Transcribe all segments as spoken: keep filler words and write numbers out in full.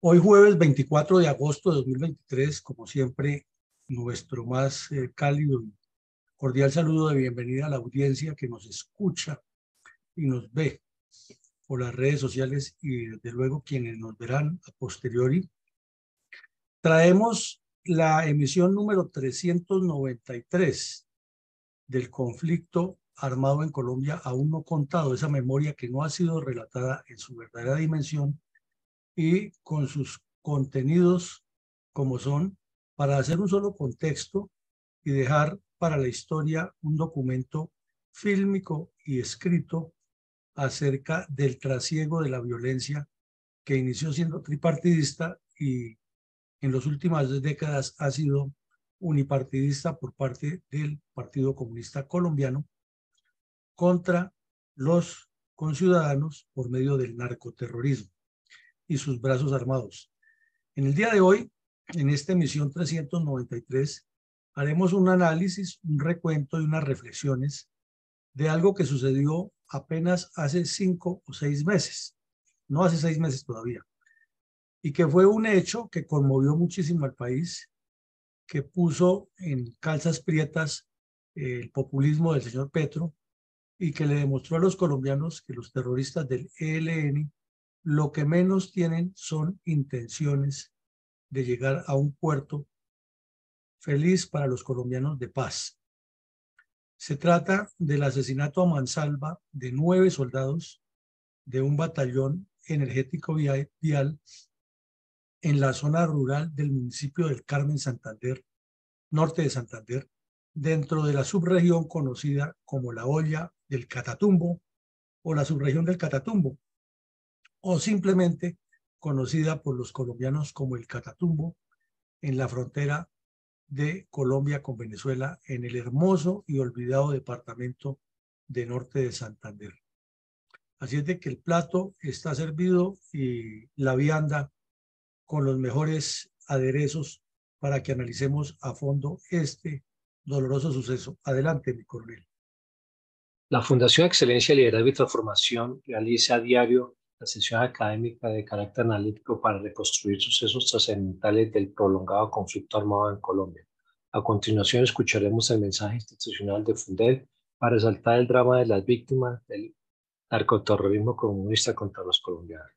Hoy jueves veinticuatro de agosto de dos mil veintitrés, como siempre, nuestro más eh, cálido y cordial saludo de bienvenida a la audiencia que nos escucha y nos ve por las redes sociales y desde luego quienes nos verán a posteriori. Traemos la emisión número trescientos noventa y tres del conflicto armado en Colombia aún no contado, esa memoria que no ha sido relatada en su verdadera dimensión y con sus contenidos como son, para hacer un solo contexto y dejar para la historia un documento fílmico y escrito acerca del trasiego de la violencia que inició siendo tripartidista y en las últimas décadas ha sido unipartidista por parte del Partido Comunista Colombiano contra los conciudadanos por medio del narcoterrorismo y sus brazos armados. En el día de hoy, en esta emisión trescientos noventa y tres, haremos un análisis, un recuento y unas reflexiones de algo que sucedió apenas hace cinco o seis meses, no hace seis meses todavía, y que fue un hecho que conmovió muchísimo al país, que puso en calzas prietas eh, el populismo del señor Petro y que le demostró a los colombianos que los terroristas del E L N lo que menos tienen son intenciones de llegar a un puerto feliz para los colombianos de paz. Se trata del asesinato a mansalva de nueve soldados de un batallón energético vial en la zona rural del municipio del Carmen, Santander, norte de Santander, dentro de la subregión conocida como la Olla del Catatumbo o la subregión del Catatumbo, o simplemente conocida por los colombianos como el Catatumbo, en la frontera de Colombia con Venezuela, en el hermoso y olvidado departamento de Norte de Santander. Así es de que el plato está servido y la vianda con los mejores aderezos para que analicemos a fondo este doloroso suceso. Adelante, mi coronel. La Fundación Excelencia, Liderazgo y Transformación realiza a diario la sesión académica de carácter analítico para reconstruir sucesos trascendentales del prolongado conflicto armado en Colombia. A continuación escucharemos el mensaje institucional de Fundel para resaltar el drama de las víctimas del narcoterrorismo comunista contra los colombianos.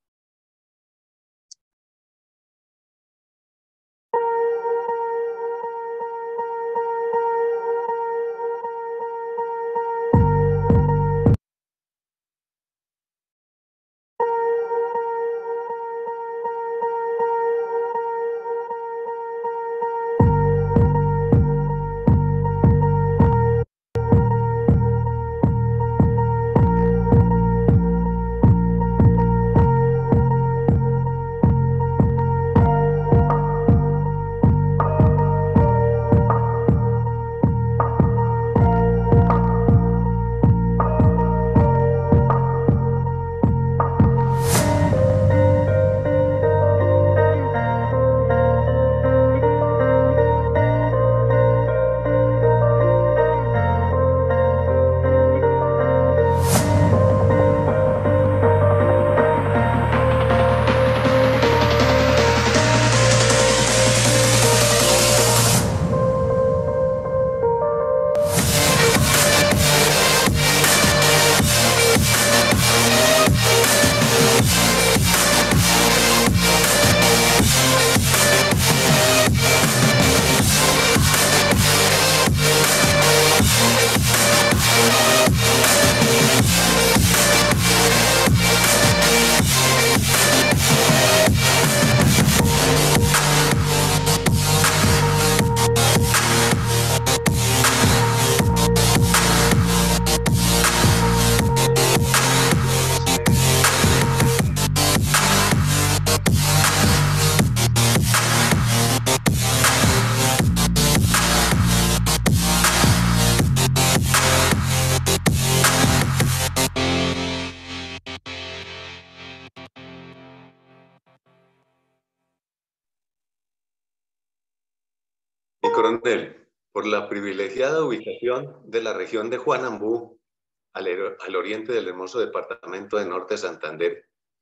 Mi coronel, por la privilegiada ubicación de la región de Juanambú, al, al oriente del hermoso departamento de Norte de Santander,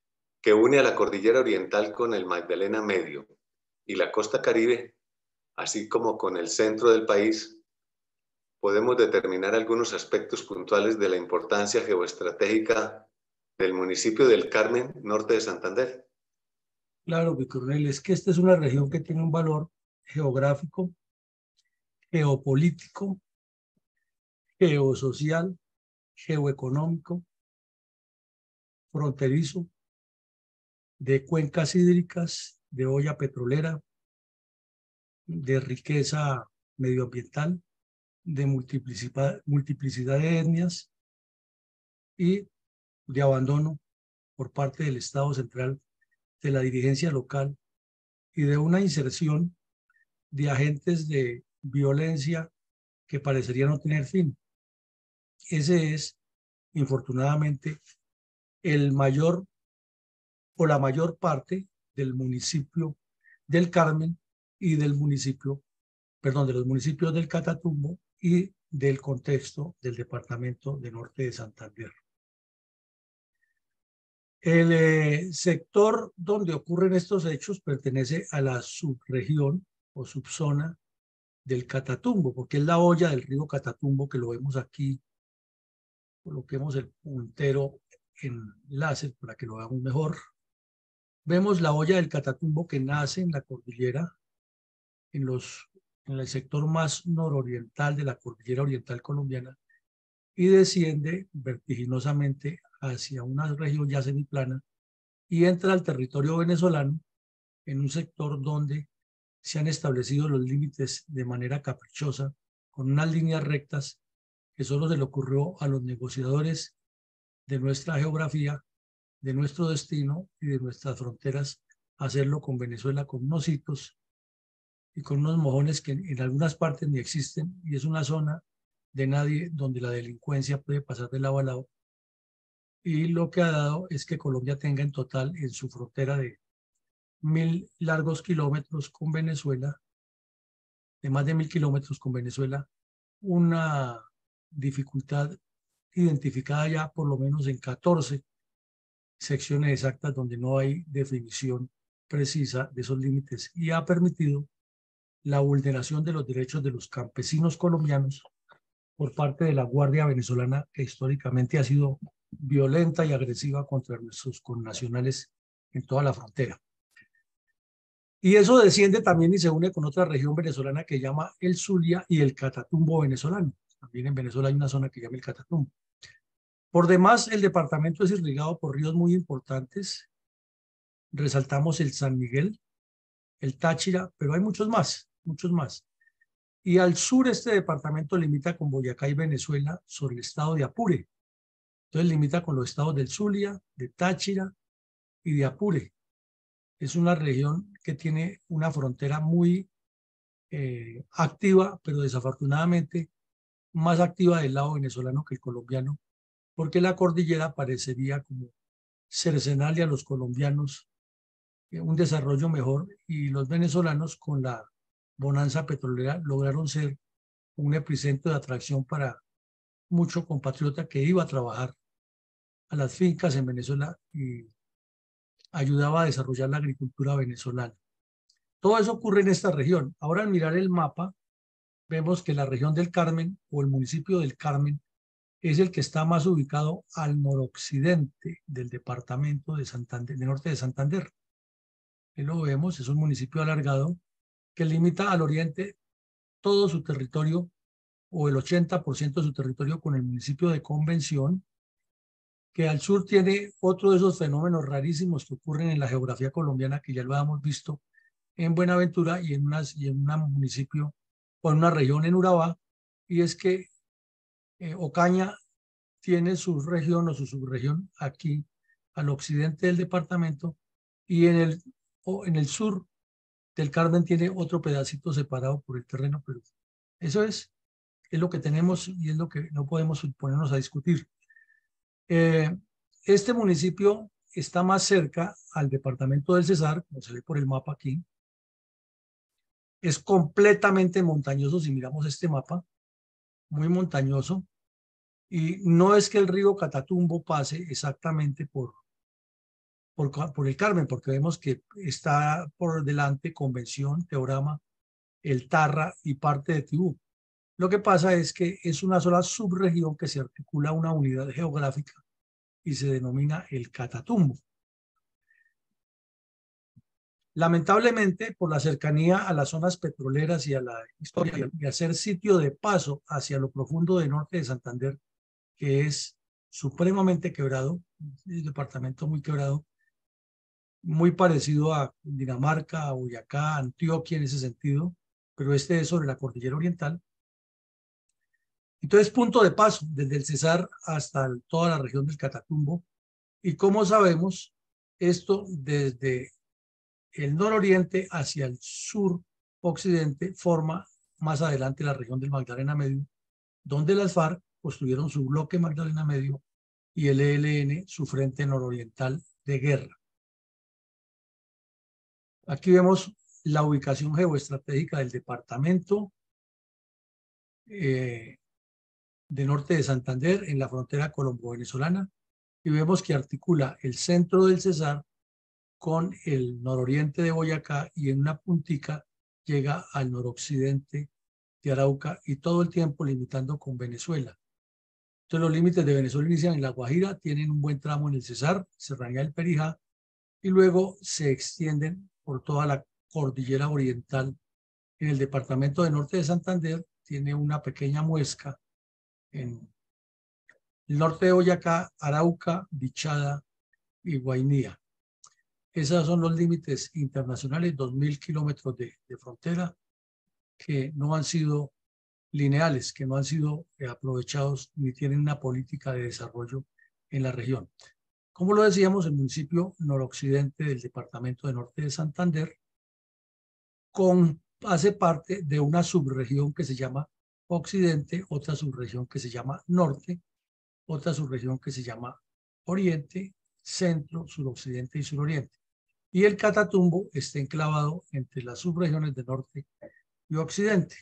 que une a la cordillera oriental con el Magdalena Medio y la costa Caribe, así como con el centro del país, podemos determinar algunos aspectos puntuales de la importancia geoestratégica del municipio del Carmen, norte de Santander. Claro, mi coronel, es que esta es una región que tiene un valor geográfico, geopolítico, geosocial, geoeconómico, fronterizo, de cuencas hídricas, de olla petrolera, de riqueza medioambiental, de multiplicidad, multiplicidad de etnias y de abandono por parte del Estado central, de la dirigencia local y de una inserción de agentes de violencia que parecería no tener fin. Ese es, infortunadamente, el mayor o la mayor parte del municipio del Carmen y del municipio, perdón, de los municipios del Catatumbo y del contexto del departamento de Norte de Santander. El eh, sector donde ocurren estos hechos pertenece a la subregión o subzona del Catatumbo, porque es la hoya del río Catatumbo que lo vemos aquí. Coloquemos el puntero en láser para que lo veamos mejor. Vemos la hoya del Catatumbo que nace en la cordillera, en, los, en el sector más nororiental de la cordillera oriental colombiana y desciende vertiginosamente hacia una región ya semiplana y entra al territorio venezolano en un sector donde se han establecido los límites de manera caprichosa, con unas líneas rectas que solo se le ocurrió a los negociadores de nuestra geografía, de nuestro destino y de nuestras fronteras, hacerlo con Venezuela, con unos hitos y con unos mojones que en, en algunas partes ni existen, y es una zona de nadie donde la delincuencia puede pasar de lado a lado. Y lo que ha dado es que Colombia tenga en total en su frontera de mil largos kilómetros con Venezuela, de más de mil kilómetros con Venezuela, una dificultad identificada ya por lo menos en catorce secciones exactas donde no hay definición precisa de esos límites y ha permitido la vulneración de los derechos de los campesinos colombianos por parte de la Guardia Venezolana, que históricamente ha sido violenta y agresiva contra nuestros connacionales en toda la frontera. Y eso desciende también y se une con otra región venezolana que llama el Zulia y el Catatumbo venezolano. También en Venezuela hay una zona que llama el Catatumbo. Por demás, el departamento es irrigado por ríos muy importantes. Resaltamos el San Miguel, el Táchira, pero hay muchos más, muchos más. Y al sur este departamento limita con Boyacá y Venezuela sobre el estado de Apure. Entonces limita con los estados del Zulia, de Táchira y de Apure. Es una región que tiene una frontera muy eh, activa, pero desafortunadamente más activa del lado venezolano que el colombiano, porque la cordillera parecería como cercenarle a los colombianos eh, un desarrollo mejor, y los venezolanos con la bonanza petrolera lograron ser un epicentro de atracción para mucho compatriota que iba a trabajar a las fincas en Venezuela y ayudaba a desarrollar la agricultura venezolana. Todo eso ocurre en esta región. Ahora, al mirar el mapa, vemos que la región del Carmen o el municipio del Carmen es el que está más ubicado al noroccidente del departamento de Santander, de norte de Santander. Ahí lo vemos, es un municipio alargado que limita al oriente todo su territorio o el ochenta por ciento de su territorio con el municipio de Convención, que al sur tiene otro de esos fenómenos rarísimos que ocurren en la geografía colombiana, que ya lo habíamos visto en Buenaventura y en, unas, y en un municipio o en una región en Urabá, y es que eh, Ocaña tiene su región o su subregión aquí al occidente del departamento, y en el, o en el sur del Carmen tiene otro pedacito separado por el terreno, pero eso es, es lo que tenemos y es lo que no podemos ponernos a discutir. Eh, este municipio está más cerca al departamento del Cesar, como se ve por el mapa aquí. Es completamente montañoso si miramos este mapa, muy montañoso. Y no es que el río Catatumbo pase exactamente por, por, por el Carmen, porque vemos que está por delante Convención, Teorama, el Tarra y parte de Tibú. Lo que pasa es que es una sola subregión que se articula a una unidad geográfica y se denomina el Catatumbo. Lamentablemente, por la cercanía a las zonas petroleras y a la historia y a ser sitio de paso hacia lo profundo del norte de Santander, que es supremamente quebrado, es un departamento muy quebrado, muy parecido a Dinamarca, a Boyacá, a Antioquia en ese sentido, pero este es sobre la cordillera oriental. Entonces, punto de paso, desde el Cesar hasta el, toda la región del Catatumbo. Y como sabemos, esto desde el nororiente hacia el sur occidente forma más adelante la región del Magdalena Medio, donde las FARC construyeron su bloque Magdalena Medio y el E L N su frente nororiental de guerra. Aquí vemos la ubicación geoestratégica del departamento eh, de norte de Santander en la frontera colombo-venezolana y vemos que articula el centro del Cesar con el nororiente de Boyacá y en una puntica llega al noroccidente de Arauca y todo el tiempo limitando con Venezuela. Entonces los límites de Venezuela inician en La Guajira, tienen un buen tramo en el Cesar, Serranía del Perijá, y luego se extienden por toda la cordillera oriental. En el departamento de norte de Santander tiene una pequeña muesca en el norte de Boyacá, Arauca, Bichada y Guainía. Esos son los límites internacionales, dos mil kilómetros de, de frontera que no han sido lineales, que no han sido eh, aprovechados ni tienen una política de desarrollo en la región. Como lo decíamos, el municipio noroccidente del departamento de norte de Santander con, hace parte de una subregión que se llama Occidente, otra subregión que se llama Norte, otra subregión que se llama Oriente, Centro, Suroccidente y Suroriente. Y el Catatumbo está enclavado entre las subregiones de Norte y Occidente.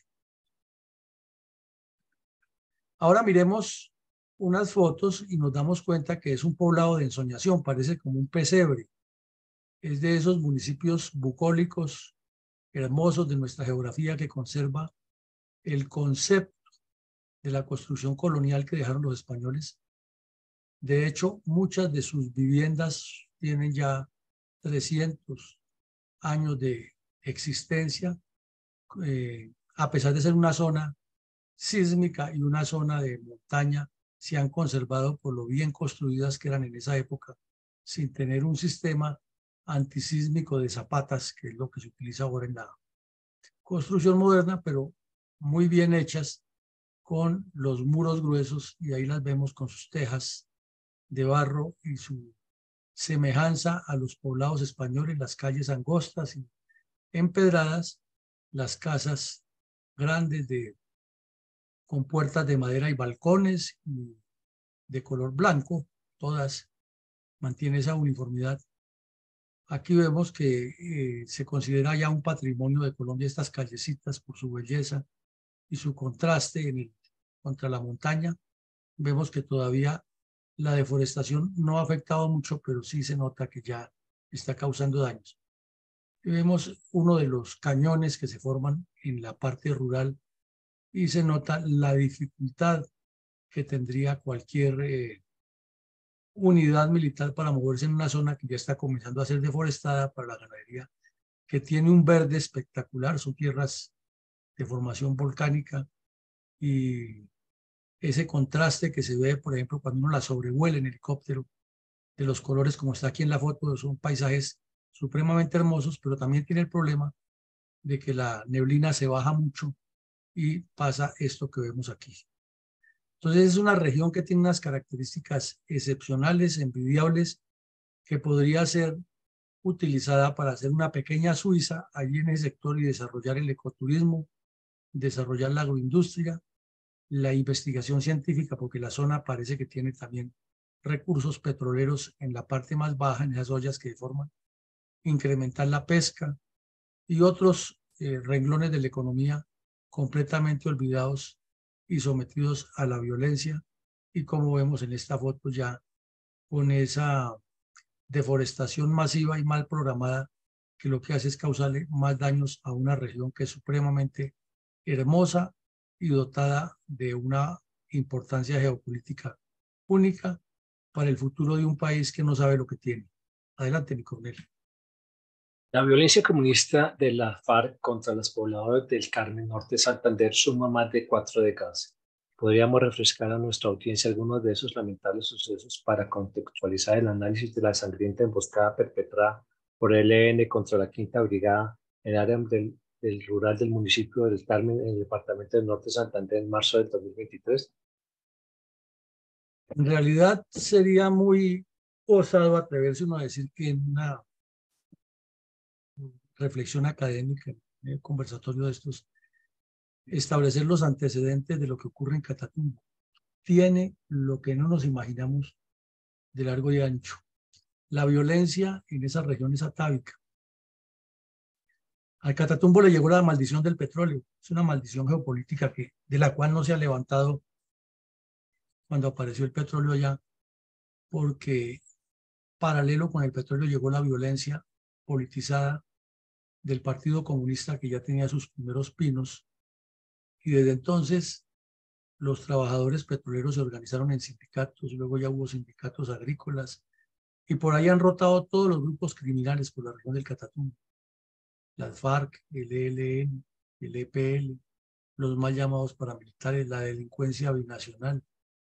Ahora miremos unas fotos y nos damos cuenta que es un poblado de ensoñación, parece como un pesebre. Es de esos municipios bucólicos hermosos de nuestra geografía que conserva el concepto de la construcción colonial que dejaron los españoles. De hecho, muchas de sus viviendas tienen ya trescientos años de existencia, eh, a pesar de ser una zona sísmica y una zona de montaña, se han conservado por lo bien construidas que eran en esa época, sin tener un sistema antisísmico de zapatas, que es lo que se utiliza ahora en la construcción moderna, pero muy bien hechas con los muros gruesos, y ahí las vemos con sus tejas de barro y su semejanza a los poblados españoles, las calles angostas y empedradas, las casas grandes de, con puertas de madera y balcones y de color blanco, todas mantienen esa uniformidad. Aquí vemos que eh, se considera ya un patrimonio de Colombia estas callecitas por su belleza y su contraste en el, contra la montaña. Vemos que todavía la deforestación no ha afectado mucho, pero sí se nota que ya está causando daños. Y vemos uno de los cañones que se forman en la parte rural y se nota la dificultad que tendría cualquier eh, unidad militar para moverse en una zona que ya está comenzando a ser deforestada para la ganadería, que tiene un verde espectacular, son tierras de formación volcánica, y ese contraste que se ve, por ejemplo, cuando uno la sobrevuela en helicóptero, de los colores como está aquí en la foto, son paisajes supremamente hermosos, pero también tiene el problema de que la neblina se baja mucho y pasa esto que vemos aquí. Entonces es una región que tiene unas características excepcionales, envidiables, que podría ser utilizada para hacer una pequeña Suiza allí en ese sector y desarrollar el ecoturismo, desarrollar la agroindustria, la investigación científica, porque la zona parece que tiene también recursos petroleros en la parte más baja, en esas ollas que forman, incrementar la pesca y otros eh, renglones de la economía completamente olvidados y sometidos a la violencia, y como vemos en esta foto ya con esa deforestación masiva y mal programada que lo que hace es causarle más daños a una región que es supremamente hermosa y dotada de una importancia geopolítica única para el futuro de un país que no sabe lo que tiene. Adelante, mi coronel. La violencia comunista de la FARC contra los pobladores del Carmen Norte de Santander suma más de cuatro décadas. ¿Podríamos refrescar a nuestra audiencia algunos de esos lamentables sucesos para contextualizar el análisis de la sangrienta emboscada perpetrada por el E L N contra la Quinta Brigada en el área del, del rural del municipio del Carmen en el departamento del Norte de Santander en marzo del dos mil veintitrés? En realidad sería muy osado atreverse uno a decir que en una reflexión académica, en un conversatorio de estos, establecer los antecedentes de lo que ocurre en Catatumbo. Tiene lo que no nos imaginamos de largo y ancho. La violencia en esa región es atávica. Al Catatumbo le llegó la maldición del petróleo. Es una maldición geopolítica que, de la cual no se ha levantado cuando apareció el petróleo allá, porque paralelo con el petróleo llegó la violencia politizada del Partido Comunista, que ya tenía sus primeros pinos, y desde entonces los trabajadores petroleros se organizaron en sindicatos, luego ya hubo sindicatos agrícolas, y por ahí han rotado todos los grupos criminales por la región del Catatumbo. Las FARC, el E L N, el E P L, los mal llamados paramilitares, la delincuencia binacional,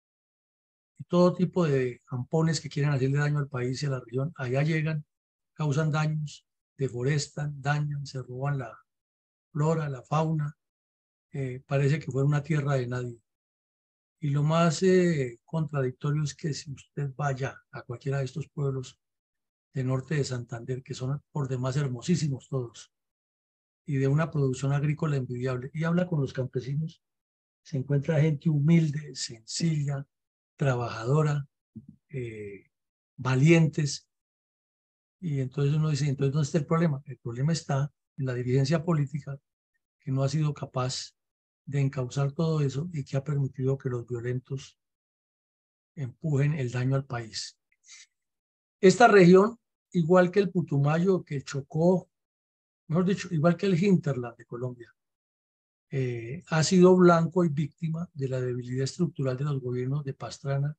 y todo tipo de ampones que quieren hacerle daño al país y a la región, allá llegan, causan daños, deforestan, dañan, se roban la flora, la fauna, eh, parece que fuera una tierra de nadie. Y lo más eh, contradictorio es que si usted vaya a cualquiera de estos pueblos del norte de Santander, que son por demás hermosísimos todos, y de una producción agrícola envidiable, y habla con los campesinos, se encuentra gente humilde, sencilla, trabajadora, eh, valientes, y entonces uno dice, entonces ¿dónde está el problema? El problema está en la dirigencia política, que no ha sido capaz de encauzar todo eso y que ha permitido que los violentos empujen el daño al país. Esta región, igual que el Putumayo, que el Chocó, mejor dicho, igual que el hinterland de Colombia, eh, ha sido blanco y víctima de la debilidad estructural de los gobiernos de Pastrana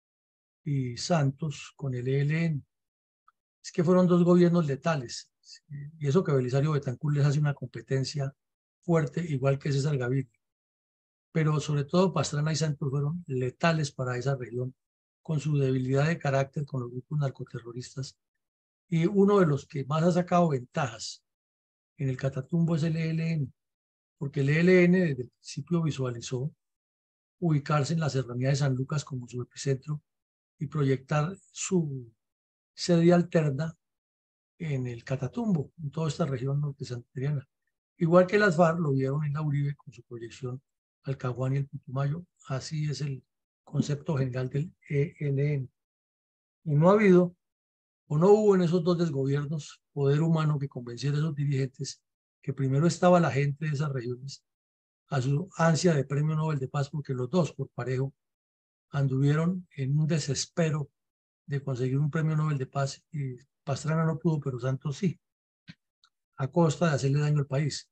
y Santos con el E L N. Es que fueron dos gobiernos letales, y eso que Belisario Betancur les hace una competencia fuerte, igual que César Gaviria. Pero sobre todo Pastrana y Santos fueron letales para esa región, con su debilidad de carácter con los grupos narcoterroristas. Y uno de los que más ha sacado ventajas en el Catatumbo es el E L N, porque el E L N desde el principio visualizó ubicarse en la serranía de San Lucas como su epicentro y proyectar su sede alterna en el Catatumbo, en toda esta región norte santandereana. Igual que las FARC lo vieron en la Uribe con su proyección al Caguán y el Putumayo. Así es el concepto general del E L N. Y no ha habido, o no hubo en esos dos desgobiernos, poder humano que convenciera a esos dirigentes que primero estaba la gente de esas regiones a su ansia de premio Nobel de Paz, porque los dos por parejo anduvieron en un desespero de conseguir un premio Nobel de Paz, y Pastrana no pudo, pero Santos sí, a costa de hacerle daño al país.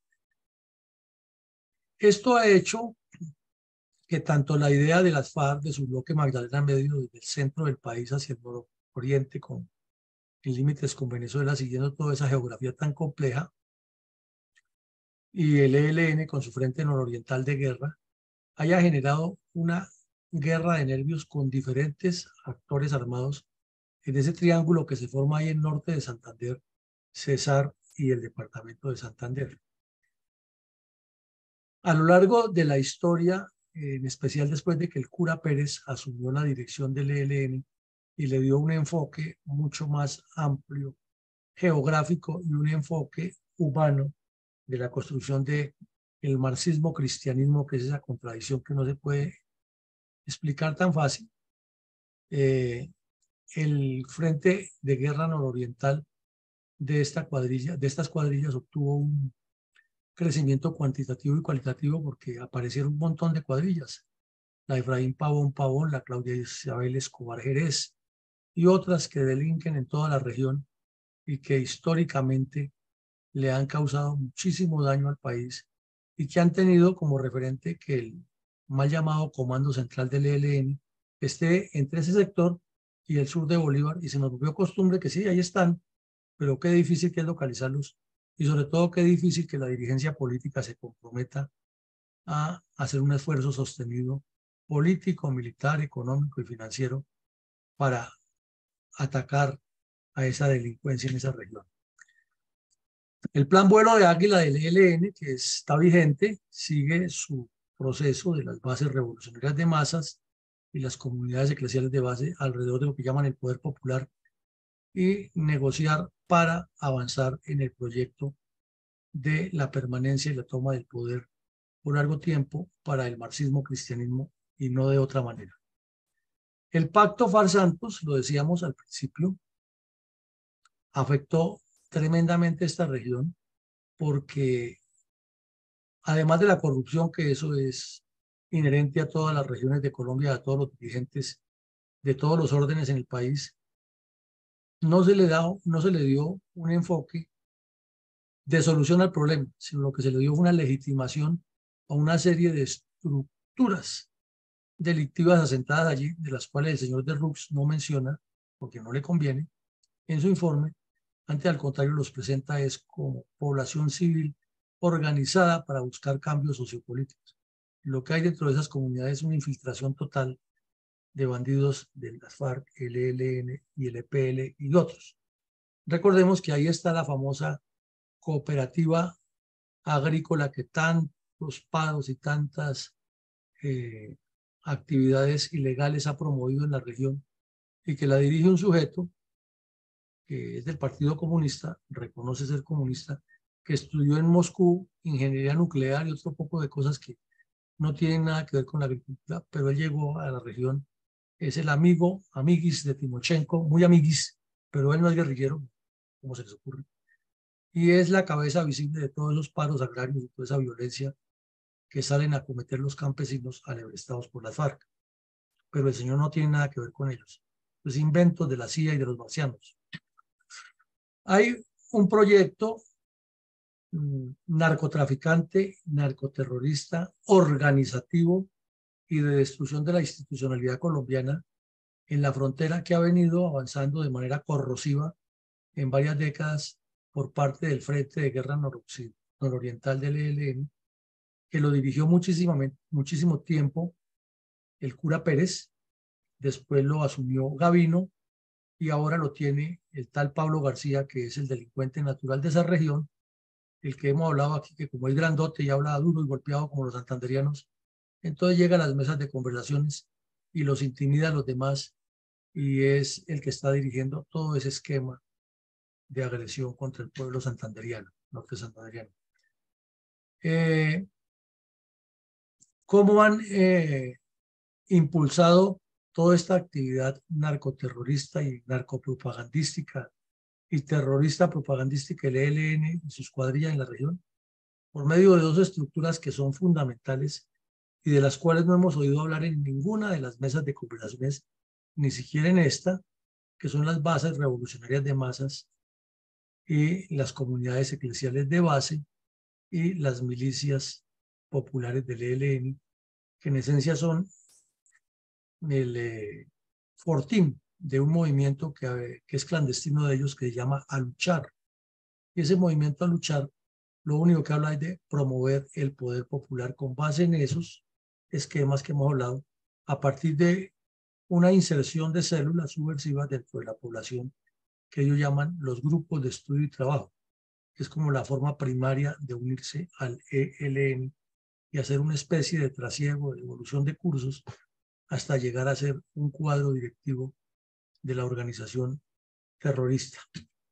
Esto ha hecho que tanto la idea de las FARC, de su bloque Magdalena Medio, desde el centro del país hacia el nororiente, con en límites con Venezuela, siguiendo toda esa geografía tan compleja, y el E L N con su frente nororiental de guerra, haya generado una guerra de nervios con diferentes actores armados en ese triángulo que se forma ahí en norte de Santander, Cesar y el departamento de Santander. A lo largo de la historia, en especial después de que el cura Pérez asumió la dirección del E L N y le dio un enfoque mucho más amplio, geográfico, y un enfoque humano de la construcción del marxismo-cristianismo, que es esa contradicción que no se puede explicar tan fácil, eh, el frente de guerra nororiental de esta cuadrilla, de estas cuadrillas obtuvo un crecimiento cuantitativo y cualitativo, porque aparecieron un montón de cuadrillas: la Efraín Pavón Pavón, la Claudia Isabel Escobar Jerez, y otras que delinquen en toda la región y que históricamente le han causado muchísimo daño al país y que han tenido como referente que el mal llamado Comando Central del E L N esté entre ese sector y el sur de Bolívar, y se nos volvió costumbre que sí, ahí están, pero qué difícil que es localizarlos, y sobre todo qué difícil que la dirigencia política se comprometa a hacer un esfuerzo sostenido político, militar, económico y financiero para atacar a esa delincuencia en esa región. El plan vuelo de Águila del E L N, que está vigente, sigue su proceso de las bases revolucionarias de masas y las comunidades eclesiales de base alrededor de lo que llaman el poder popular y negociar para avanzar en el proyecto de la permanencia y la toma del poder por largo tiempo para el marxismo-cristianismo y no de otra manera. El pacto F A R C Santos, lo decíamos al principio, afectó tremendamente esta región porque además de la corrupción, que eso es inherente a todas las regiones de Colombia, a todos los dirigentes de todos los órdenes en el país, no se le, da, no se le dio un enfoque de solución al problema, sino lo que se le dio fue una legitimación a una serie de estructuras delictivas asentadas allí, de las cuales el señor de Rux no menciona, porque no le conviene, en su informe. Antes, al contrario, los presenta es como población civil organizada para buscar cambios sociopolíticos. Lo que hay dentro de esas comunidades es una infiltración total de bandidos de las FARC, el E L N y el E P L y otros. Recordemos que ahí está la famosa cooperativa agrícola que tantos paros y tantas eh, actividades ilegales ha promovido en la región y que la dirige un sujeto que es del Partido Comunista, reconoce ser comunista, que estudió en Moscú ingeniería nuclear y otro poco de cosas que no tienen nada que ver con la agricultura, pero él llegó a la región, es el amigo, amiguis de Timochenko, muy amiguis, pero él no es guerrillero, como se les ocurre, y es la cabeza visible de todos esos paros agrarios y toda esa violencia que salen a cometer los campesinos alebrestados por las FARC, pero el señor no tiene nada que ver con ellos, es inventos de la C I A y de los marcianos. Hay un proyecto mmm, narcotraficante, narcoterrorista, organizativo y de destrucción de la institucionalidad colombiana en la frontera que ha venido avanzando de manera corrosiva en varias décadas por parte del Frente de Guerra Nororiental del E L N, que lo dirigió muchísimamente, muchísimo tiempo el cura Pérez, después lo asumió Gavino y ahora lo tiene el tal Pablo García, que es el delincuente natural de esa región, el que hemos hablado aquí, que como es grandote y habla duro y golpeado como los santanderianos, entonces llega a las mesas de conversaciones y los intimida a los demás y es el que está dirigiendo todo ese esquema de agresión contra el pueblo santanderiano, norte santanderiano. Eh, ¿Cómo han eh, impulsado toda esta actividad narcoterrorista y narcopropagandística y terrorista propagandística el E L N y sus cuadrillas en la región? Por medio de dos estructuras que son fundamentales y de las cuales no hemos oído hablar en ninguna de las mesas de conversaciones, ni siquiera en esta, que son las bases revolucionarias de masas y las comunidades eclesiales de base y las milicias populares del E L N, que en esencia son el eh, fortín de un movimiento que, que es clandestino de ellos, que se llama A Luchar. Y ese movimiento A Luchar lo único que habla es de promover el poder popular con base en esos esquemas que hemos hablado, a partir de una inserción de células subversivas dentro de la población que ellos llaman los grupos de estudio y trabajo, que es como la forma primaria de unirse al E L N y hacer una especie de trasiego, de evolución de cursos, hasta llegar a ser un cuadro directivo de la organización terrorista.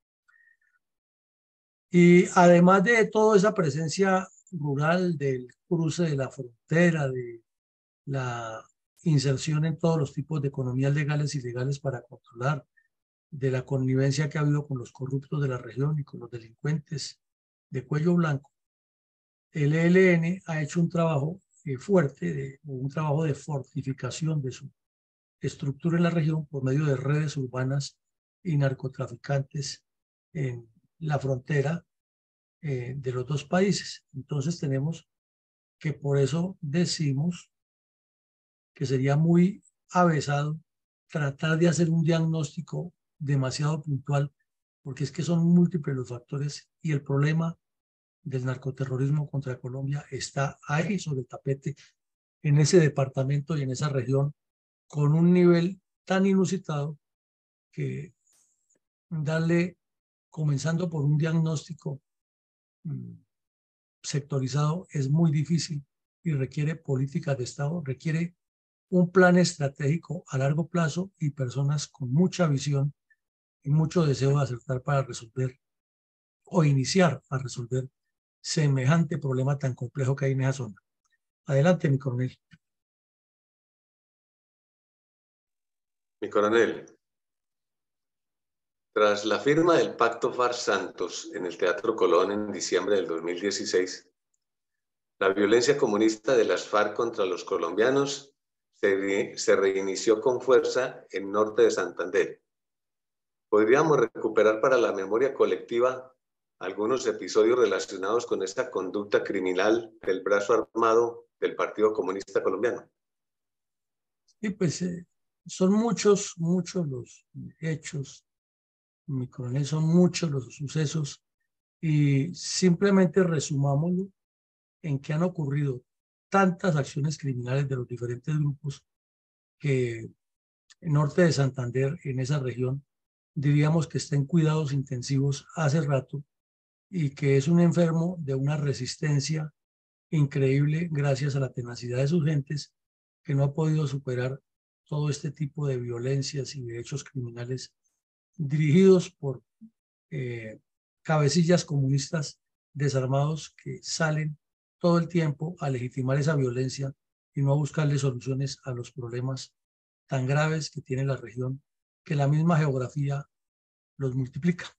Y además de toda esa presencia rural, del cruce de la frontera, de la inserción en todos los tipos de economías legales y ilegales para controlar, de la connivencia que ha habido con los corruptos de la región y con los delincuentes de cuello blanco, el E L N ha hecho un trabajo eh, fuerte, de, un trabajo de fortificación de su estructura en la región por medio de redes urbanas y narcotraficantes en la frontera eh, de los dos países. Entonces tenemos que por eso decimos que sería muy avesado tratar de hacer un diagnóstico demasiado puntual, porque es que son múltiples los factores y el problema del narcoterrorismo contra Colombia está ahí sobre el tapete, en ese departamento y en esa región, con un nivel tan inusitado que darle, comenzando por un diagnóstico mmm, sectorizado, es muy difícil y requiere políticas de Estado, requiere un plan estratégico a largo plazo y personas con mucha visión y mucho deseo de acertar para resolver o iniciar a resolver semejante problema tan complejo que hay en esa zona. Adelante, mi coronel. Mi coronel, tras la firma del Pacto FARC-Santos en el Teatro Colón en diciembre del dos mil dieciséis, la violencia comunista de las FARC contra los colombianos se, re, se reinició con fuerza en norte de Santander. ¿Podríamos recuperar para la memoria colectiva algunos episodios relacionados con esta conducta criminal del brazo armado del Partido Comunista Colombiano? Sí, pues eh, son muchos, muchos los hechos, mi coronel, son muchos los sucesos y simplemente resumámoslo en que han ocurrido tantas acciones criminales de los diferentes grupos que en norte de Santander, en esa región, diríamos que está en cuidados intensivos hace rato y que es un enfermo de una resistencia increíble gracias a la tenacidad de sus gentes que no ha podido superar todo este tipo de violencias y de hechos criminales dirigidos por eh, cabecillas comunistas desarmados que salen todo el tiempo a legitimar esa violencia y no a buscarle soluciones a los problemas tan graves que tiene la región, que la misma geografía los multiplica.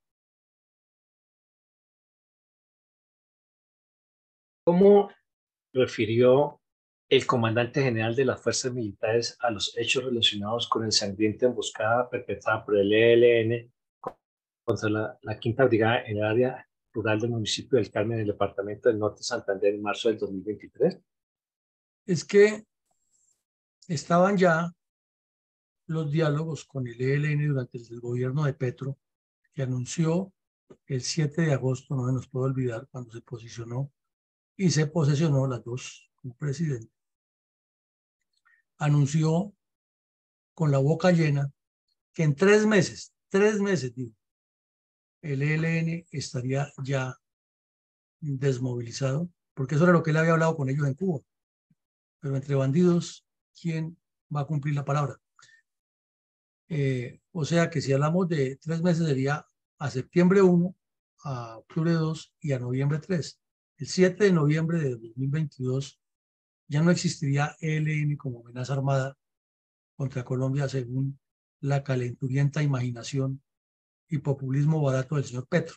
¿Cómo refirió el comandante general de las fuerzas militares a los hechos relacionados con el sangrienta emboscada perpetrada por el E L N contra la, la Quinta Brigada en el área rural del municipio del Carmen, en el departamento del Norte de Santander, en marzo del dos mil veintitrés? Es que estaban ya los diálogos con el E L N durante el gobierno de Petro, que anunció el siete de agosto, no se nos puede olvidar, cuando se posicionó y se posesionó las dos como presidente. Anunció con la boca llena que en tres meses, tres meses, digo, el E L N estaría ya desmovilizado, porque eso era lo que él había hablado con ellos en Cuba. Pero entre bandidos, ¿quién va a cumplir la palabra? Eh, o sea que si hablamos de tres meses sería a septiembre uno, a octubre dos y a noviembre tres. El siete de noviembre de dos mil veintidós ya no existiría E L N como amenaza armada contra Colombia según la calenturienta imaginación y populismo barato del señor Petro.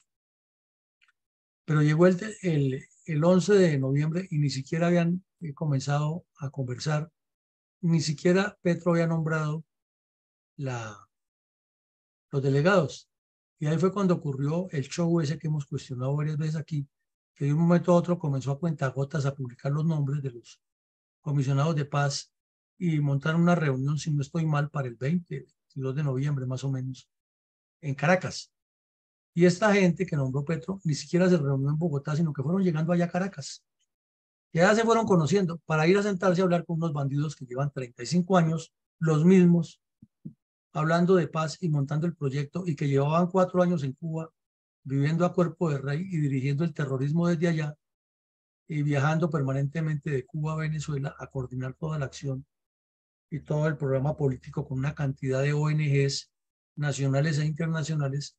Pero llegó el, el, el once de noviembre y ni siquiera habían eh, comenzado a conversar, ni siquiera Petro había nombrado la, los delegados. Y ahí fue cuando ocurrió el show ese que hemos cuestionado varias veces aquí, que de un momento a otro comenzó a cuentagotas a publicar los nombres de los comisionados de paz y montaron una reunión, si no estoy mal, para el veinte, veintidós de noviembre más o menos, en Caracas. Y esta gente que nombró Petro ni siquiera se reunió en Bogotá, sino que fueron llegando allá a Caracas. Ya se fueron conociendo para ir a sentarse a hablar con unos bandidos que llevan treinta y cinco años, los mismos, hablando de paz y montando el proyecto y que llevaban cuatro años en Cuba, viviendo a cuerpo de rey y dirigiendo el terrorismo desde allá y viajando permanentemente de Cuba a Venezuela a coordinar toda la acción y todo el programa político con una cantidad de O N Ges nacionales e internacionales.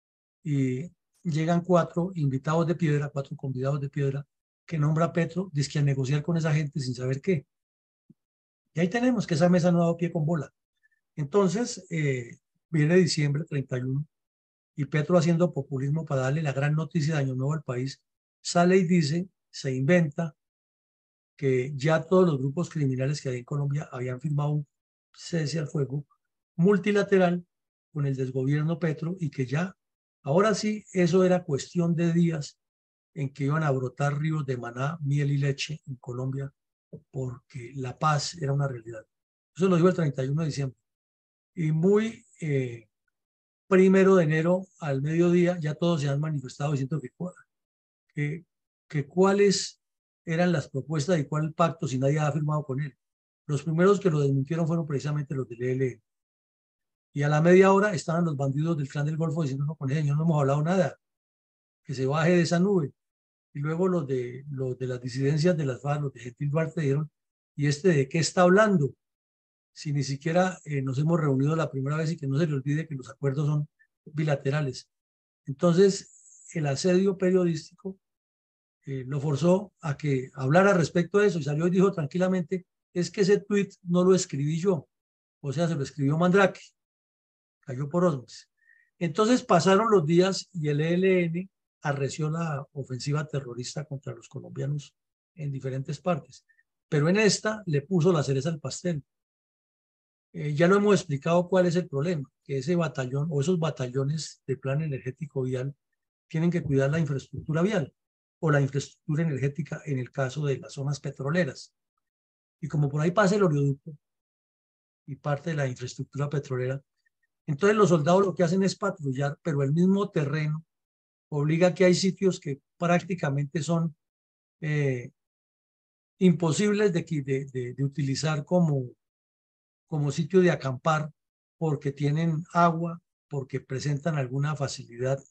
Y llegan cuatro invitados de piedra, cuatro convidados de piedra que nombra Petro, dice a negociar con esa gente sin saber qué. Y ahí tenemos que esa mesa no ha dado pie con bola. Entonces, eh, viene diciembre treinta y uno y Petro, haciendo populismo para darle la gran noticia de Año Nuevo al país, sale y dice, se inventa que ya todos los grupos criminales que hay en Colombia habían firmado un cese al fuego multilateral con el desgobierno Petro y que ya, ahora sí, eso era cuestión de días en que iban a brotar ríos de maná, miel y leche en Colombia, porque la paz era una realidad. Eso lo dijo el treinta y uno de diciembre. Y muy eh, primero de enero al mediodía ya todos se han manifestado diciendo que, que, que cuáles eran las propuestas y cuál el pacto si nadie ha firmado con él. Los primeros que lo desmintieron fueron precisamente los del E L N. Y a la media hora estaban los bandidos del Clan del Golfo diciendo, no, con ese señor no hemos hablado nada, que se baje de esa nube. Y luego los de, los de las disidencias de las FARC, los de Gentil Duarte, dijeron, ¿y este de qué está hablando? Si ni siquiera eh, nos hemos reunido la primera vez y que no se le olvide que los acuerdos son bilaterales. Entonces, el asedio periodístico eh, lo forzó a que hablara respecto a eso y salió y dijo tranquilamente, es que ese tuit no lo escribí yo, o sea, se lo escribió Mandrake, cayó por osmosis. Entonces pasaron los días y el E L N arreció la ofensiva terrorista contra los colombianos en diferentes partes, pero en esta le puso la cereza al pastel. Eh, ya lo hemos explicado cuál es el problema, que ese batallón o esos batallones de plan energético vial tienen que cuidar la infraestructura vial o la infraestructura energética en el caso de las zonas petroleras. Y como por ahí pasa el oleoducto y parte de la infraestructura petrolera, entonces los soldados lo que hacen es patrullar, pero el mismo terreno obliga a que hay sitios que prácticamente son eh, imposibles de, de, de, de utilizar como, como sitio de acampar porque tienen agua, porque presentan alguna facilidad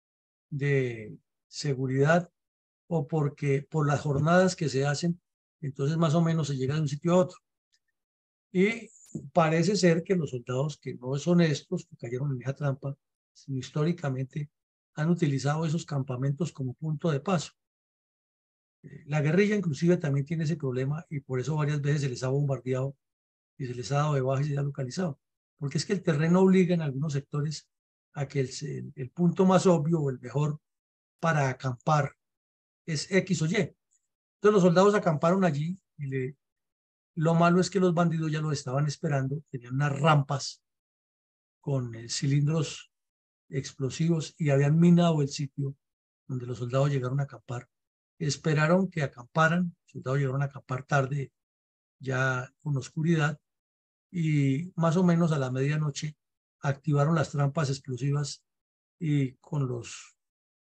de seguridad o porque por las jornadas que se hacen, entonces más o menos se llega de un sitio a otro. Y parece ser que los soldados que no son estos, que cayeron en esa trampa, sino históricamente han utilizado esos campamentos como punto de paso. La guerrilla inclusive también tiene ese problema y por eso varias veces se les ha bombardeado y se les ha dado de baja y se les ha localizado. Porque es que el terreno obliga en algunos sectores a que el, el punto más obvio o el mejor para acampar es X o Y. Entonces los soldados acamparon allí y le, lo malo es que los bandidos ya lo estaban esperando, tenían unas rampas con eh, cilindros explosivos y habían minado el sitio donde los soldados llegaron a acampar. Esperaron que acamparan, los soldados llegaron a acampar tarde, ya con oscuridad, y más o menos a la medianoche activaron las trampas explosivas y con los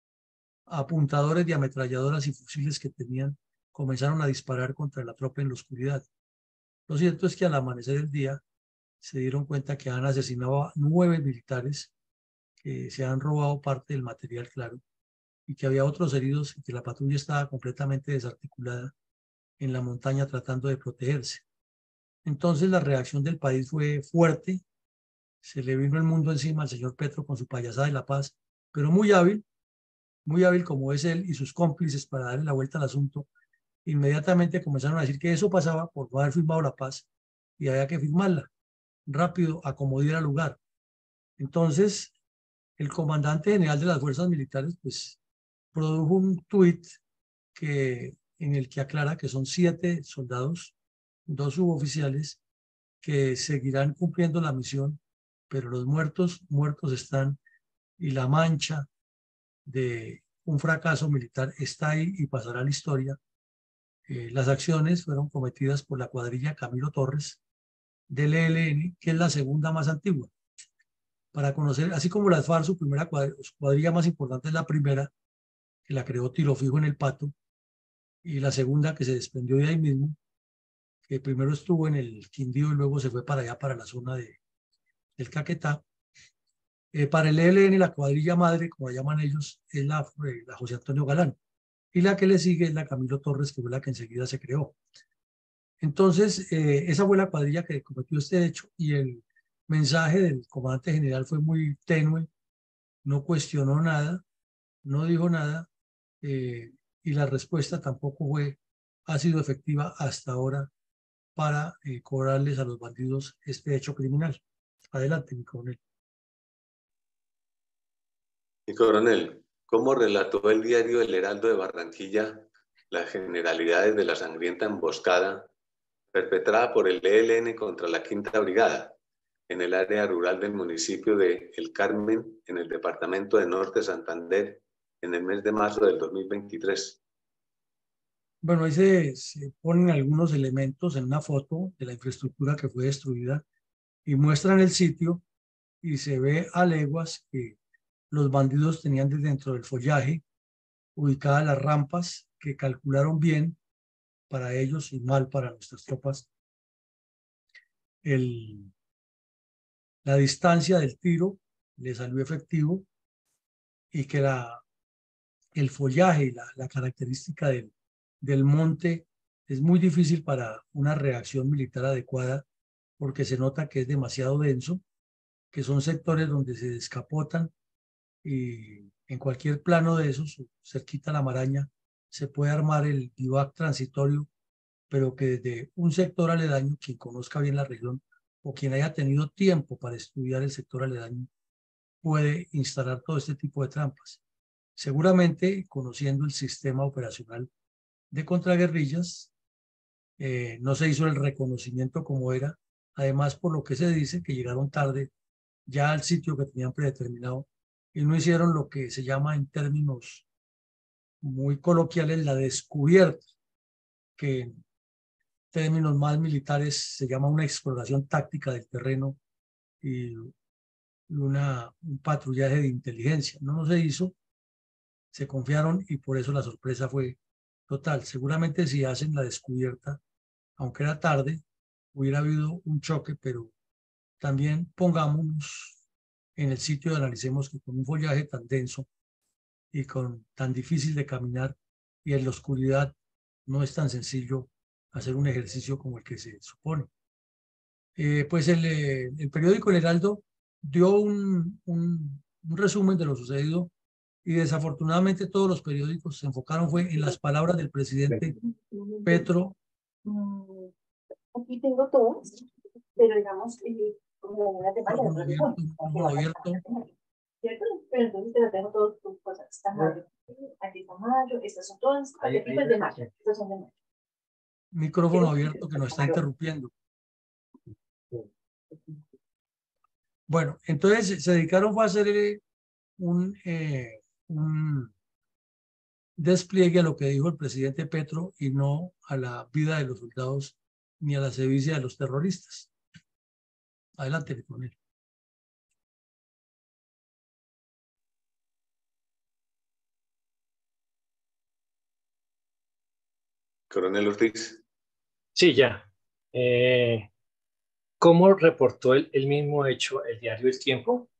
apuntadores de ametralladoras y fusiles que tenían, comenzaron a disparar contra la tropa en la oscuridad. Lo cierto es que al amanecer el día se dieron cuenta que han asesinado a nueve militares, que se han robado parte del material, claro, y que había otros heridos y que la patrulla estaba completamente desarticulada en la montaña tratando de protegerse. Entonces la reacción del país fue fuerte, se le vino el mundo encima al señor Petro con su payasada de la paz, pero muy hábil, muy hábil como es él y sus cómplices para darle la vuelta al asunto. Inmediatamente comenzaron a decir que eso pasaba por no haber firmado la paz y había que firmarla rápido, a como diera lugar. Entonces, el comandante general de las fuerzas militares, pues, produjo un tuit que, en el que aclara que son siete soldados, dos suboficiales, que seguirán cumpliendo la misión, pero los muertos, muertos están, y la mancha de un fracaso militar está ahí y pasará a la historia. Eh, las acciones fueron cometidas por la cuadrilla Camilo Torres del E L N, que es la segunda más antigua. Para conocer, así como las FARC, su primera cuadrilla, su cuadrilla más importante es la primera, que la creó Tiro Fijo en el Pato, y la segunda que se desprendió de ahí mismo, que primero estuvo en el Quindío y luego se fue para allá, para la zona de, del Caquetá. Eh, para el E L N, la cuadrilla madre, como la llaman ellos, es la, eh, la José Antonio Galán, y la que le sigue es la Camilo Torres, que fue la que enseguida se creó. Entonces, eh, esa fue la cuadrilla que cometió este hecho y el mensaje del comandante general fue muy tenue, no cuestionó nada, no dijo nada, eh, y la respuesta tampoco fue, ha sido efectiva hasta ahora para eh, cobrarles a los bandidos este hecho criminal. Adelante, mi coronel. Mi coronel, ¿cómo relató el diario El Heraldo de Barranquilla las generalidades de la sangrienta emboscada perpetrada por el E L N contra la Quinta Brigada en el área rural del municipio de El Carmen, en el departamento de Norte Santander, en el mes de marzo del dos mil veintitrés. Bueno, ahí se, se ponen algunos elementos en una foto de la infraestructura que fue destruida y muestran el sitio y se ve a leguas que los bandidos tenían desde dentro del follaje ubicadas las rampas que calcularon bien para ellos y mal para nuestras tropas. El, la distancia del tiro le salió efectivo y que la, el follaje y la, la característica del, del monte es muy difícil para una reacción militar adecuada porque se nota que es demasiado denso, que son sectores donde se descapotan y en cualquier plano de esos, cerquita a la maraña, se puede armar el bivac transitorio, pero que desde un sector aledaño, quien conozca bien la región o quien haya tenido tiempo para estudiar el sector aledaño, puede instalar todo este tipo de trampas. Seguramente, conociendo el sistema operacional de contraguerrillas, eh, no se hizo el reconocimiento como era, además por lo que se dice que llegaron tarde ya al sitio que tenían predeterminado y no hicieron lo que se llama en términos muy coloquiales la descubierta, que en términos más militares se llama una exploración táctica del terreno y una, un patrullaje de inteligencia. No, no se hizo, se confiaron y por eso la sorpresa fue total. Seguramente si hacen la descubierta, aunque era tarde, hubiera habido un choque, pero también pongámonos en el sitio y analicemos que con un follaje tan denso y con tan difícil de caminar y en la oscuridad no es tan sencillo hacer un ejercicio como el que se supone. Eh, pues el, eh, el periódico El Heraldo dio un, un, un resumen de lo sucedido y desafortunadamente todos los periódicos se enfocaron fue en las palabras del presidente Petro. Aquí tengo todo, pero digamos, eh, como una temática. Micrófono abierto. ¿Cierto? Pero entonces te lo tengo todas tus cosas. Está mayo. Aquí está mayo. Estas son todas. Aquí pues de mayo. Estas son de mayo. Micrófono abierto que nos está interrumpiendo. Bueno, entonces se dedicaron fue a hacer un, eh, un despliegue a lo que dijo el presidente Petro y no a la vida de los soldados ni a la sevicia de los terroristas. Adelante, coronel. Coronel Ortiz. Sí, ya. Eh, ¿Cómo reportó el, el mismo hecho el diario El Tiempo?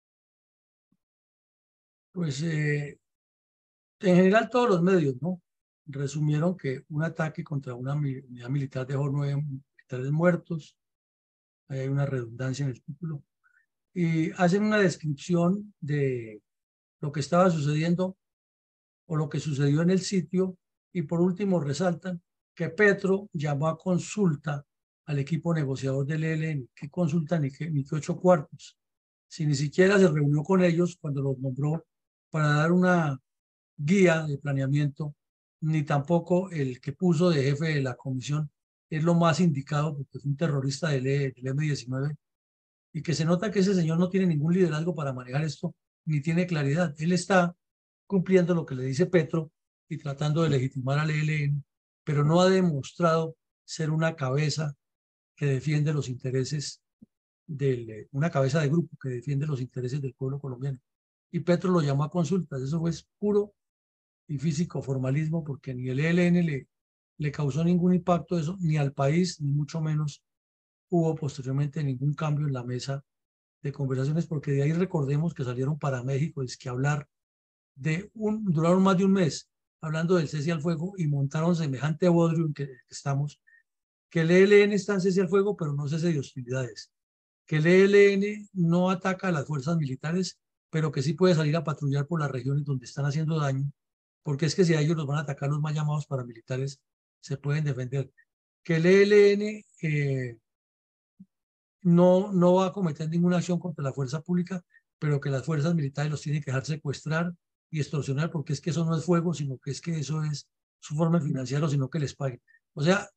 Pues eh, en general todos los medios, ¿no? Resumieron que un ataque contra una unidad militar dejó nueve militares muertos. Ahí hay una redundancia en el título. Y hacen una descripción de lo que estaba sucediendo o lo que sucedió en el sitio. Y por último resaltan que Petro llamó a consulta al equipo negociador del E L N. ¿Qué consulta ni qué, ni qué ocho cuartos? Si ni siquiera se reunió con ellos cuando los nombró para dar una guía de planeamiento, ni tampoco el que puso de jefe de la comisión es lo más indicado porque es un terrorista del, e, del eme diecinueve y que se nota que ese señor no tiene ningún liderazgo para manejar esto, ni tiene claridad. Él está cumpliendo lo que le dice Petro y tratando de legitimar al E L N, pero no ha demostrado ser una cabeza que defiende los intereses de una cabeza de grupo que defiende los intereses del pueblo colombiano. Y Petro lo llamó a consultas. Eso fue puro y físico formalismo porque ni el E L N le, le causó ningún impacto eso, ni al país, ni mucho menos hubo posteriormente ningún cambio en la mesa de conversaciones, porque de ahí recordemos que salieron para México, es que hablar de un, duraron más de un mes hablando del cese al fuego y montaron semejante bodrio en que estamos, que el E L N está en cese al fuego, pero no cese de hostilidades, que el E L N no ataca a las fuerzas militares, pero que sí puede salir a patrullar por las regiones donde están haciendo daño, porque es que si a ellos los van a atacar los más llamados paramilitares, se pueden defender. Que el E L N eh, no, no va a cometer ninguna acción contra la fuerza pública, pero que las fuerzas militares los tienen que dejar secuestrar y extorsionar, porque es que eso no es fuego, sino que es que eso es su forma de financiarlo, sino que les paguen. O sea,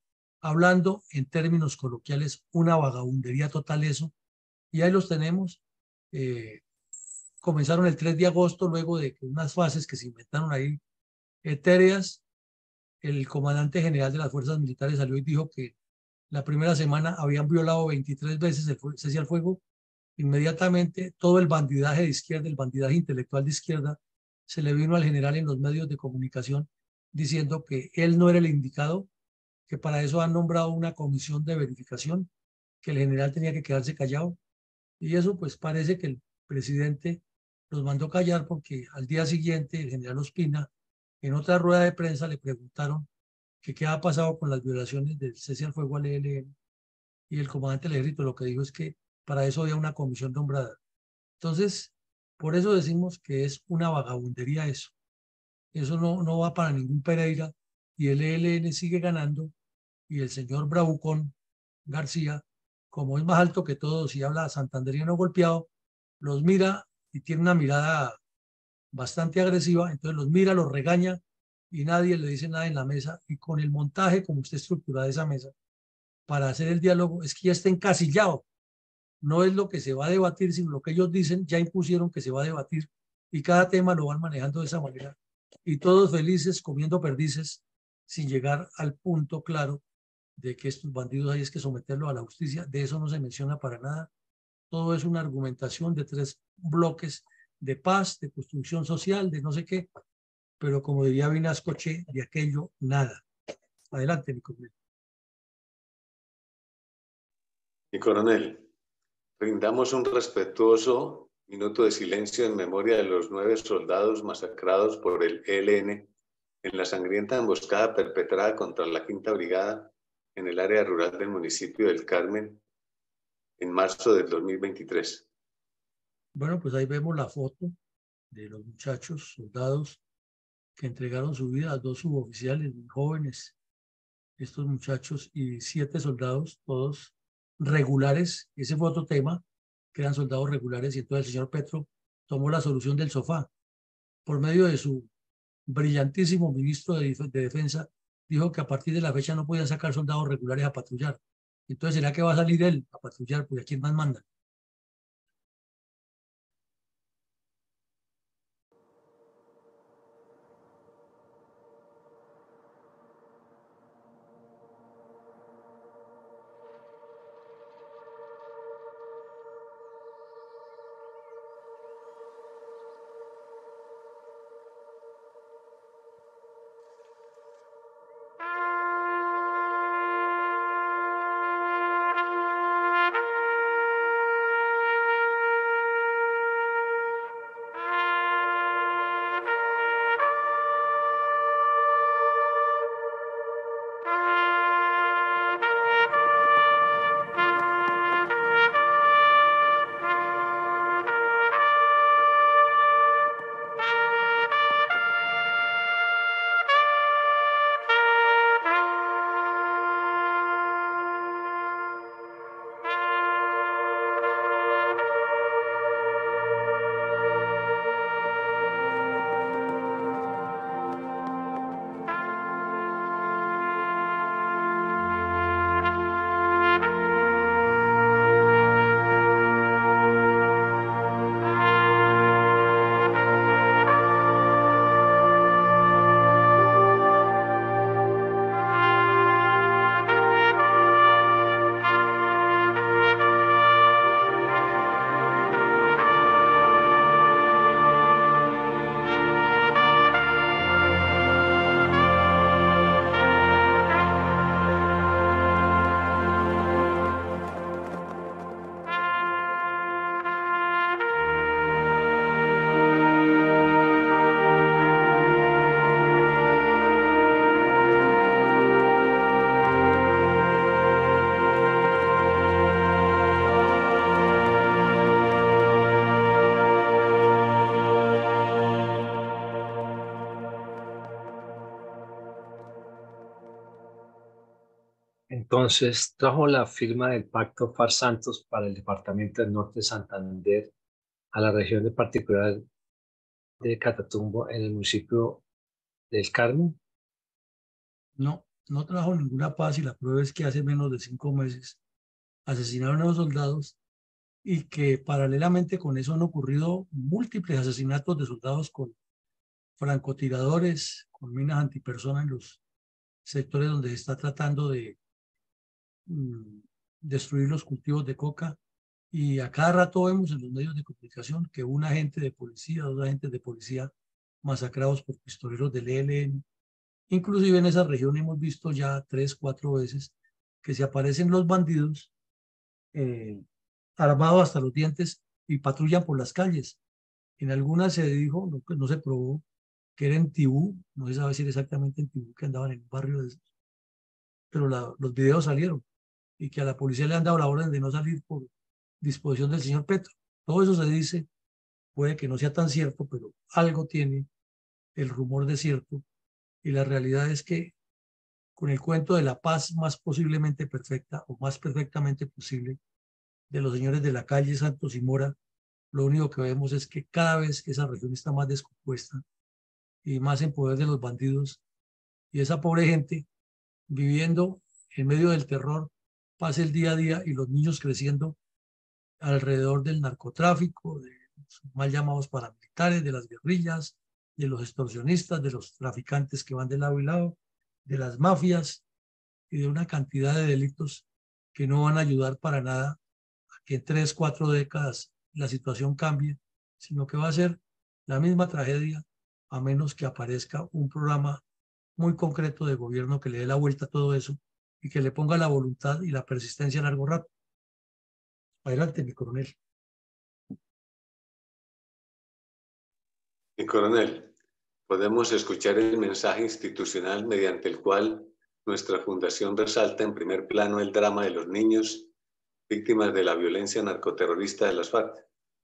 hablando en términos coloquiales, una vagabundería total eso. Y ahí los tenemos. Eh, comenzaron el tres de agosto, luego de que unas fases que se inventaron ahí etéreas. El comandante general de las fuerzas militares salió y dijo que la primera semana habían violado veintitrés veces el cese al fuego. Inmediatamente todo el bandidaje de izquierda, el bandidaje intelectual de izquierda, se le vino al general en los medios de comunicación diciendo que él no era el indicado, que para eso han nombrado una comisión de verificación, que el general tenía que quedarse callado. Y eso pues parece que el presidente los mandó callar porque al día siguiente el general Ospina en otra rueda de prensa le preguntaron que qué ha pasado con las violaciones del cese al fuego al E L N, y el comandante del ejército lo que dijo es que para eso había una comisión nombrada. Entonces, por eso decimos que es una vagabundería eso. Eso no, no va para ningún Pereira, y el E L N sigue ganando, y el señor Bravucón García, como es más alto que todos y habla santanderiano golpeado, los mira y tiene una mirada bastante agresiva, entonces los mira, los regaña y nadie le dice nada en la mesa, y con el montaje como usted estructura esa mesa para hacer el diálogo es que ya está encasillado. No es lo que se va a debatir, sino lo que ellos dicen, ya impusieron que se va a debatir, y cada tema lo van manejando de esa manera, y todos felices comiendo perdices sin llegar al punto claro de que estos bandidos hay es que someterlos a la justicia. De eso no se menciona para nada. Todo es una argumentación de tres bloques de paz, de construcción social, de no sé qué, pero como diría Vinascoche, de aquello nada. Adelante, mi coronel. Mi coronel, brindamos un respetuoso minuto de silencio en memoria de los nueve soldados masacrados por el E L N en la sangrienta emboscada perpetrada contra la Quinta Brigada en el área rural del municipio del Carmen en marzo del dos mil veintitrés. Bueno, pues ahí vemos la foto de los muchachos, soldados, que entregaron su vida a dos suboficiales muy jóvenes, estos muchachos, y siete soldados, todos regulares. Ese fue otro tema, que eran soldados regulares, y entonces el señor Petro tomó la solución del sofá. Por medio de su brillantísimo ministro de, de Defensa, dijo que a partir de la fecha no podían sacar soldados regulares a patrullar. Entonces, ¿será que va a salir él a patrullar? Porque ¿a quién más manda? Entonces, trajo la firma del Pacto F A R C Santos para el departamento del norte de Santander a la región de particular de Catatumbo en el municipio del Carmen. No, no trajo ninguna paz y la prueba es que hace menos de cinco meses asesinaron a los soldados y que paralelamente con eso han ocurrido múltiples asesinatos de soldados con francotiradores, con minas antipersona en los sectores donde se está tratando de mm, destruir los cultivos de coca. Y a cada rato vemos en los medios de comunicación que un agente de policía, dos agentes de policía masacrados por pistoleros del E L N. Inclusive en esa región hemos visto ya tres, cuatro veces que se aparecen los bandidos eh, armados hasta los dientes y patrullan por las calles. En algunas se dijo, no, pues no se probó, que era en Tibú, no se sabe decir exactamente en Tibú, que andaban en un barrio de esos, pero la, los videos salieron y que a la policía le han dado la orden de no salir por disposición del señor Petro. Todo eso se dice, puede que no sea tan cierto, pero algo tiene el rumor de cierto, y la realidad es que con el cuento de la paz más posiblemente perfecta o más perfectamente posible de los señores de la calle Santos y Mora, lo único que vemos es que cada vez que esa región está más descompuesta y más en poder de los bandidos, y esa pobre gente viviendo en medio del terror, pasa el día a día y los niños creciendo alrededor del narcotráfico, de los mal llamados paramilitares, de las guerrillas, de los extorsionistas, de los traficantes que van de lado y lado, de las mafias y de una cantidad de delitos que no van a ayudar para nada a que en tres, cuatro décadas la situación cambie, sino que va a ser la misma tragedia a menos que aparezca un programa muy concreto de gobierno que le dé la vuelta a todo eso y que le ponga la voluntad y la persistencia a largo rato. Adelante, mi coronel. Mi coronel, podemos escuchar el mensaje institucional mediante el cual nuestra fundación resalta en primer plano el drama de los niños víctimas de la violencia narcoterrorista de las FARC.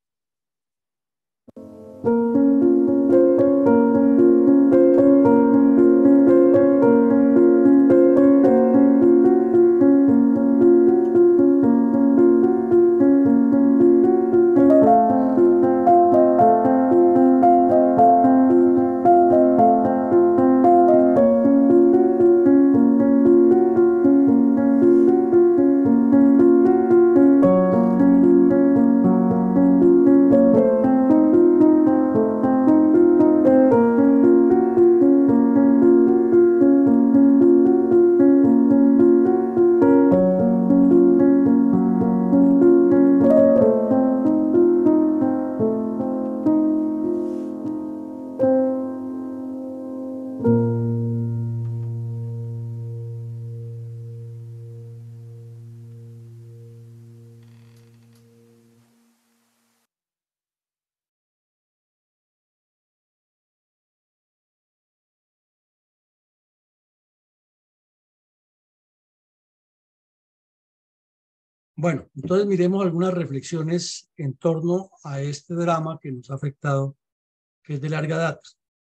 Bueno, entonces miremos algunas reflexiones en torno a este drama que nos ha afectado, que es de larga data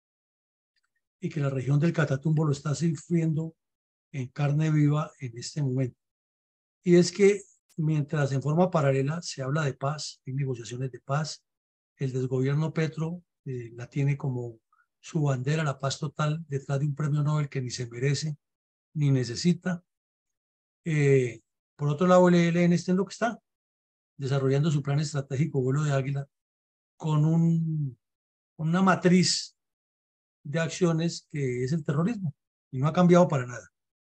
y que la región del Catatumbo lo está sufriendo en carne viva en este momento. Y es que mientras en forma paralela se habla de paz, hay negociaciones de paz, el desgobierno Petro eh, la tiene como su bandera, la paz total, detrás de un premio Nobel que ni se merece ni necesita. Eh, por otro lado, el E L N está en lo que está, desarrollando su plan estratégico vuelo de águila con un, una matriz de acciones que es el terrorismo y no ha cambiado para nada.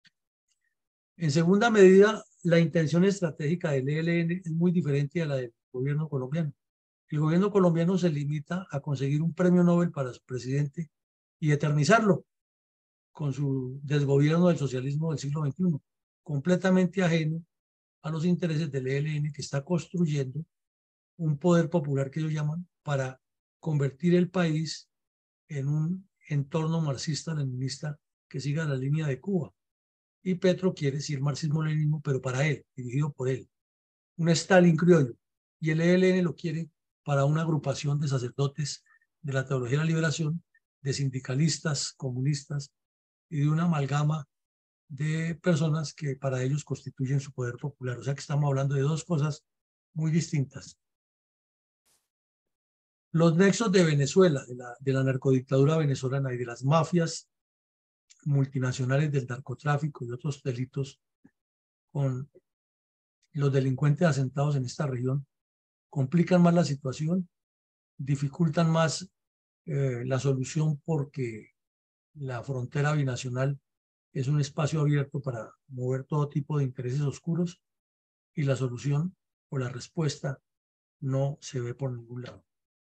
En segunda medida, la intención estratégica del E L N es muy diferente a la del gobierno colombiano. El gobierno colombiano se limita a conseguir un premio Nobel para su presidente y eternizarlo con su desgobierno del socialismo del siglo veintiuno, completamente ajeno a los intereses del E L N, que está construyendo un poder popular que ellos llaman para convertir el país en un entorno marxista-leninista que siga la línea de Cuba. Y Petro quiere decir marxismo-leninismo, pero para él, dirigido por él. Un Stalin criollo. Y el E L N lo quiere para una agrupación de sacerdotes de la teología de la liberación, de sindicalistas, comunistas y de una amalgama de personas que para ellos constituyen su poder popular. O sea que estamos hablando de dos cosas muy distintas. Los nexos de Venezuela, de la, de la narcodictadura venezolana y de las mafias multinacionales del narcotráfico y otros delitos con los delincuentes asentados en esta región complican más la situación, dificultan más eh, la solución, porque la frontera binacional es un espacio abierto para mover todo tipo de intereses oscuros y la solución o la respuesta no se ve por ningún lado.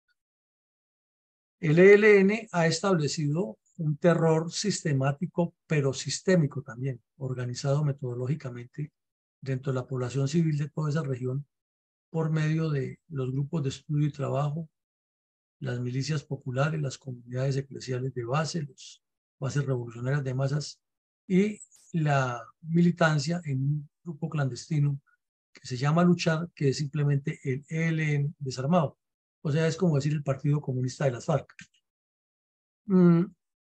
El E L N ha establecido un terror sistemático, pero sistémico también, organizado metodológicamente dentro de la población civil de toda esa región por medio de los grupos de estudio y trabajo, las milicias populares, las comunidades eclesiales de base, las bases revolucionarias de masas y la militancia en un grupo clandestino que se llama Luchar, que es simplemente el E L N desarmado. O sea, es como decir el Partido Comunista de las FARC. Mm.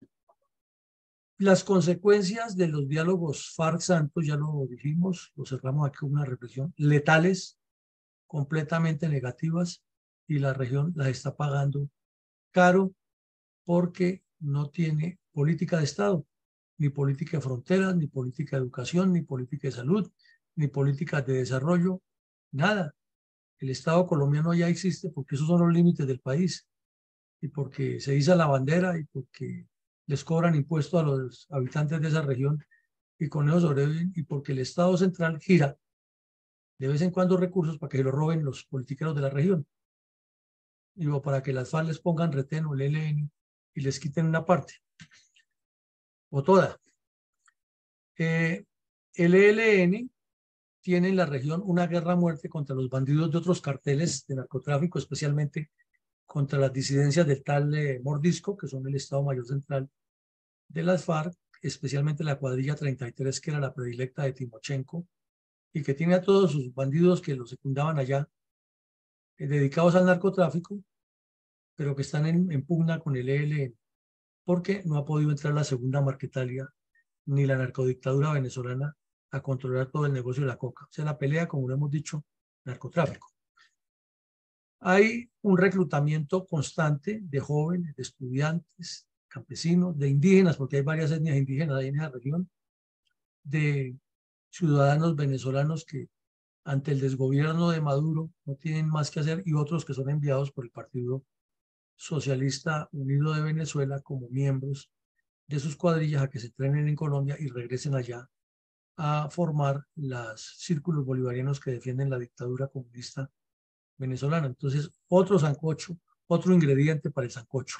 Las consecuencias de los diálogos FARC-Santos, ya lo dijimos, lo cerramos aquí con una reflexión, letales, completamente negativas, y la región las está pagando caro porque no tiene política de Estado, ni política de fronteras, ni política de educación, ni política de salud, ni política de desarrollo, nada. El Estado colombiano ya existe porque esos son los límites del país, y porque se iza la bandera, y porque les cobran impuestos a los habitantes de esa región, y con eso sobreviven, y porque el Estado central gira de vez en cuando recursos para que se los roben los politiqueros de la región, y o para que las FARC les pongan retén o el E L N y les quiten una parte o toda. Eh, el E L N tiene en la región una guerra a muerte contra los bandidos de otros carteles de narcotráfico, especialmente contra las disidencias del tal eh, Mordisco, que son el Estado Mayor Central de las FARC, especialmente la cuadrilla treinta y tres, que era la predilecta de Timochenko, y que tiene a todos sus bandidos que lo secundaban allá, eh, dedicados al narcotráfico, pero que están en, en pugna con el E L N, porque no ha podido entrar la segunda Marquetalia ni la narcodictadura venezolana a controlar todo el negocio de la coca. O sea, la pelea, como lo hemos dicho, narcotráfico. Hay un reclutamiento constante de jóvenes, de estudiantes, campesinos, de indígenas, porque hay varias etnias indígenas ahí en esa región, de ciudadanos venezolanos que ante el desgobierno de Maduro no tienen más que hacer, y otros que son enviados por el Partido Socialista Unido de Venezuela como miembros de sus cuadrillas a que se entrenen en Colombia y regresen allá a formar los círculos bolivarianos que defienden la dictadura comunista venezolana. Entonces, otro sancocho, otro ingrediente para el sancocho.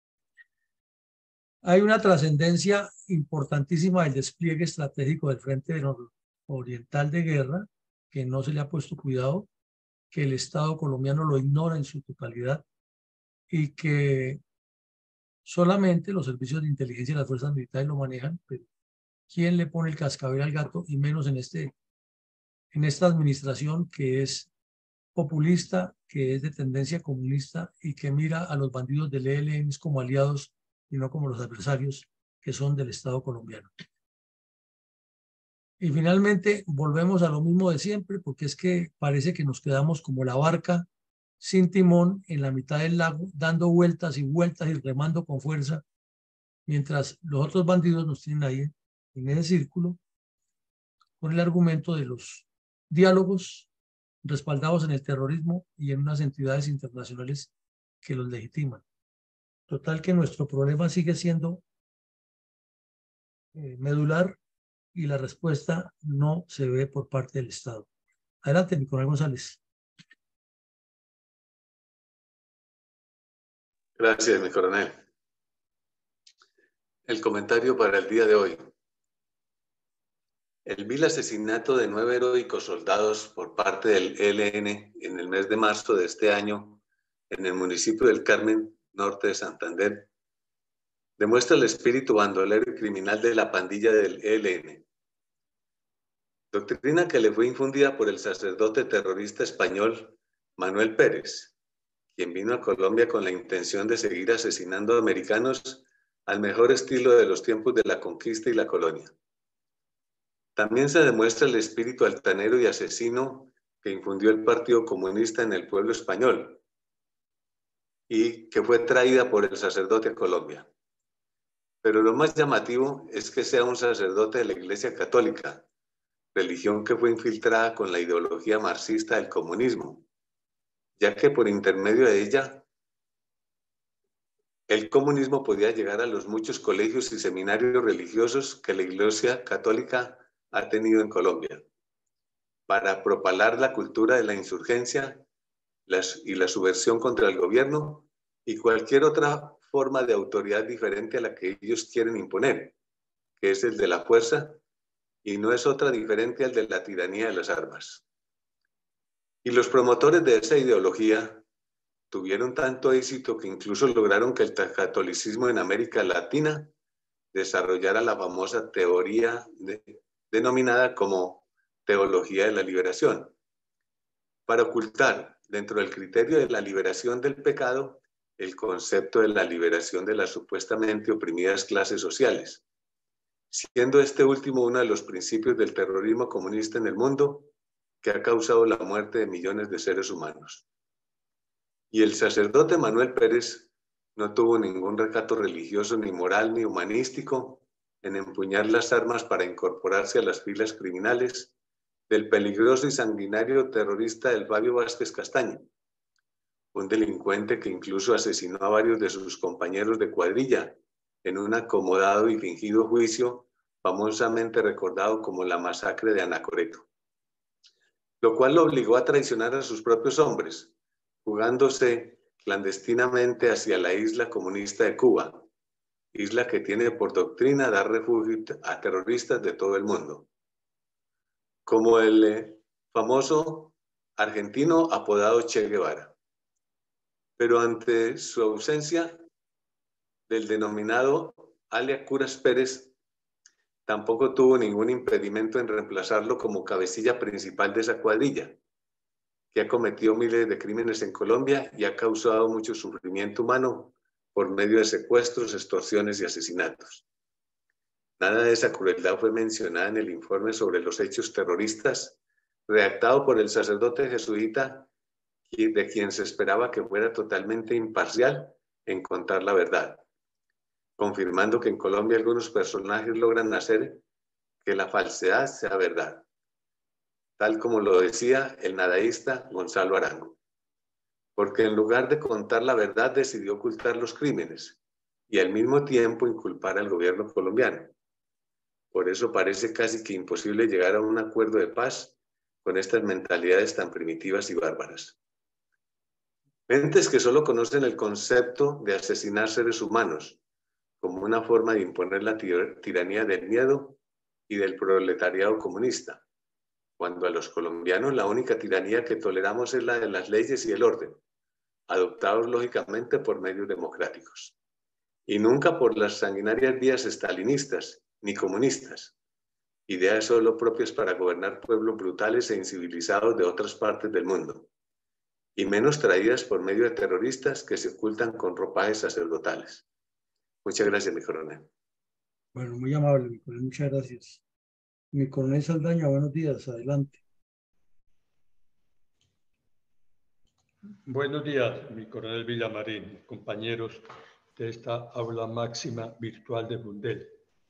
Hay una trascendencia importantísima del despliegue estratégico del Frente Oriental de Guerra, que no se le ha puesto cuidado, que el Estado colombiano lo ignora en su totalidad, y que solamente los servicios de inteligencia y las fuerzas militares lo manejan, pero ¿quién le pone el cascabel al gato? Y menos en, este, en esta administración que es populista, que es de tendencia comunista y que mira a los bandidos del E L N como aliados y no como los adversarios que son del Estado colombiano. Y finalmente volvemos a lo mismo de siempre, porque es que parece que nos quedamos como la barca sin timón en la mitad del lago, dando vueltas y vueltas y remando con fuerza, mientras los otros bandidos nos tienen ahí en ese círculo, con el argumento de los diálogos respaldados en el terrorismo y en unas entidades internacionales que los legitiman. Total que nuestro problema sigue siendo eh, medular, y la respuesta no se ve por parte del Estado. Adelante, mi coronel González. Gracias, mi coronel. El comentario para el día de hoy. El vil asesinato de nueve heroicos soldados por parte del E L N en el mes de marzo de este año en el municipio del Carmen, norte de Santander, demuestra el espíritu bandolero y criminal de la pandilla del E L N. Doctrina que le fue infundida por el sacerdote terrorista español Manuel Pérez, quien vino a Colombia con la intención de seguir asesinando americanos al mejor estilo de los tiempos de la conquista y la colonia. También se demuestra el espíritu altanero y asesino que infundió el Partido Comunista en el pueblo español y que fue traída por el sacerdote a Colombia. Pero lo más llamativo es que sea un sacerdote de la Iglesia Católica, religión que fue infiltrada con la ideología marxista del comunismo, ya que por intermedio de ella el comunismo podía llegar a los muchos colegios y seminarios religiosos que la Iglesia Católica ha tenido en Colombia, para propalar la cultura de la insurgencia las, y la subversión contra el gobierno y cualquier otra forma de autoridad diferente a la que ellos quieren imponer, que es el de la fuerza, y no es otra diferente al de la tiranía de las armas. Y los promotores de esa ideología tuvieron tanto éxito que incluso lograron que el catolicismo en América Latina desarrollara la famosa teoría de, denominada como teología de la liberación, para ocultar dentro del criterio de la liberación del pecado el concepto de la liberación de las supuestamente oprimidas clases sociales, siendo este último uno de los principios del terrorismo comunista en el mundo que ha causado la muerte de millones de seres humanos. Y el sacerdote Manuel Pérez no tuvo ningún recato religioso, ni moral, ni humanístico en empuñar las armas para incorporarse a las filas criminales del peligroso y sanguinario terrorista del Fabio Vázquez Castaño, un delincuente que incluso asesinó a varios de sus compañeros de cuadrilla en un acomodado y fingido juicio famosamente recordado como la masacre de Anacoreto, lo cual lo obligó a traicionar a sus propios hombres, jugándose clandestinamente hacia la isla comunista de Cuba, isla que tiene por doctrina dar refugio a terroristas de todo el mundo, como el eh, famoso argentino apodado Che Guevara. Pero ante su ausencia del denominado alias Curas Pérez, tampoco tuvo ningún impedimento en reemplazarlo como cabecilla principal de esa cuadrilla, que ha cometido miles de crímenes en Colombia y ha causado mucho sufrimiento humano por medio de secuestros, extorsiones y asesinatos. Nada de esa crueldad fue mencionada en el informe sobre los hechos terroristas, redactado por el sacerdote jesuita, de quien se esperaba que fuera totalmente imparcial en contar la verdad, confirmando que en Colombia algunos personajes logran hacer que la falsedad sea verdad, tal como lo decía el nadaísta Gonzalo Arango, porque en lugar de contar la verdad decidió ocultar los crímenes y al mismo tiempo inculpar al gobierno colombiano. Por eso parece casi que imposible llegar a un acuerdo de paz con estas mentalidades tan primitivas y bárbaras. Mentes que solo conocen el concepto de asesinar seres humanos como una forma de imponer la tiranía del miedo y del proletariado comunista, cuando a los colombianos la única tiranía que toleramos es la de las leyes y el orden, adoptados lógicamente por medios democráticos, y nunca por las sanguinarias vías estalinistas ni comunistas, ideas solo propias para gobernar pueblos brutales e incivilizados de otras partes del mundo, y menos traídas por medio de terroristas que se ocultan con ropajes sacerdotales. Muchas gracias, mi coronel. Bueno, muy amable, mi coronel, muchas gracias. Mi coronel Saldaña, buenos días, adelante. Buenos días, mi coronel Villamarín, compañeros de esta aula máxima virtual de Fundel.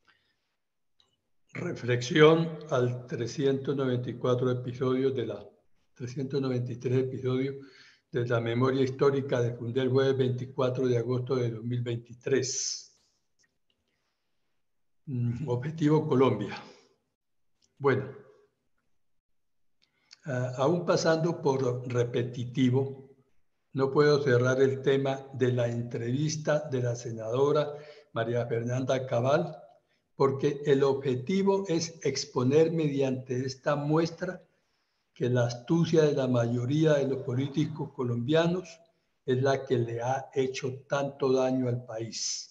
Reflexión al trescientos noventa y cuatro episodios de la trescientos noventa y tres episodios de la memoria histórica de Fundel, jueves veinticuatro de agosto de dos mil veintitrés. Objetivo Colombia. Bueno, uh, aún pasando por repetitivo, no puedo cerrar el tema de la entrevista de la senadora María Fernanda Cabal, porque el objetivo es exponer mediante esta muestra que la astucia de la mayoría de los políticos colombianos es la que le ha hecho tanto daño al país.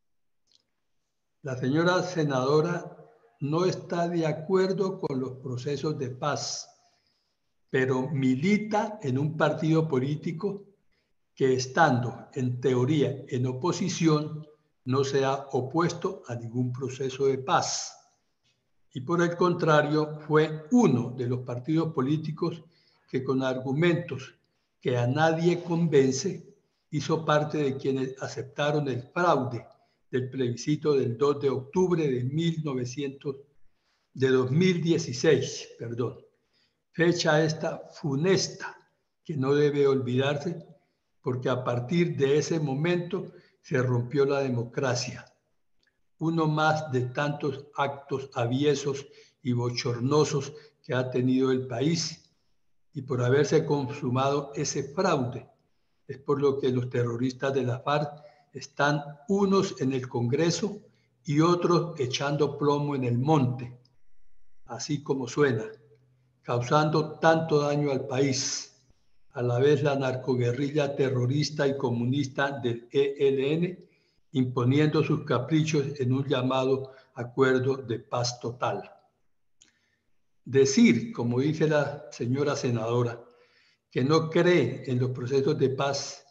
La señora senadora no está de acuerdo con los procesos de paz, pero milita en un partido político que, estando en teoría en oposición, no se ha opuesto a ningún proceso de paz. Y por el contrario, fue uno de los partidos políticos que, con argumentos que a nadie convence, hizo parte de quienes aceptaron el fraude del plebiscito del dos de octubre de, mil novecientos, de dos mil dieciséis, perdón. Fecha esta funesta que no debe olvidarse porque a partir de ese momento se rompió la democracia. Uno más de tantos actos aviesos y bochornosos que ha tenido el país, y por haberse consumado ese fraude es por lo que los terroristas de la FARC están unos en el Congreso y otros echando plomo en el monte, así como suena, causando tanto daño al país. A la vez la narcoguerrilla terrorista y comunista del E L N imponiendo sus caprichos en un llamado acuerdo de paz total. Decir, como dice la señora senadora, que no cree en los procesos de paz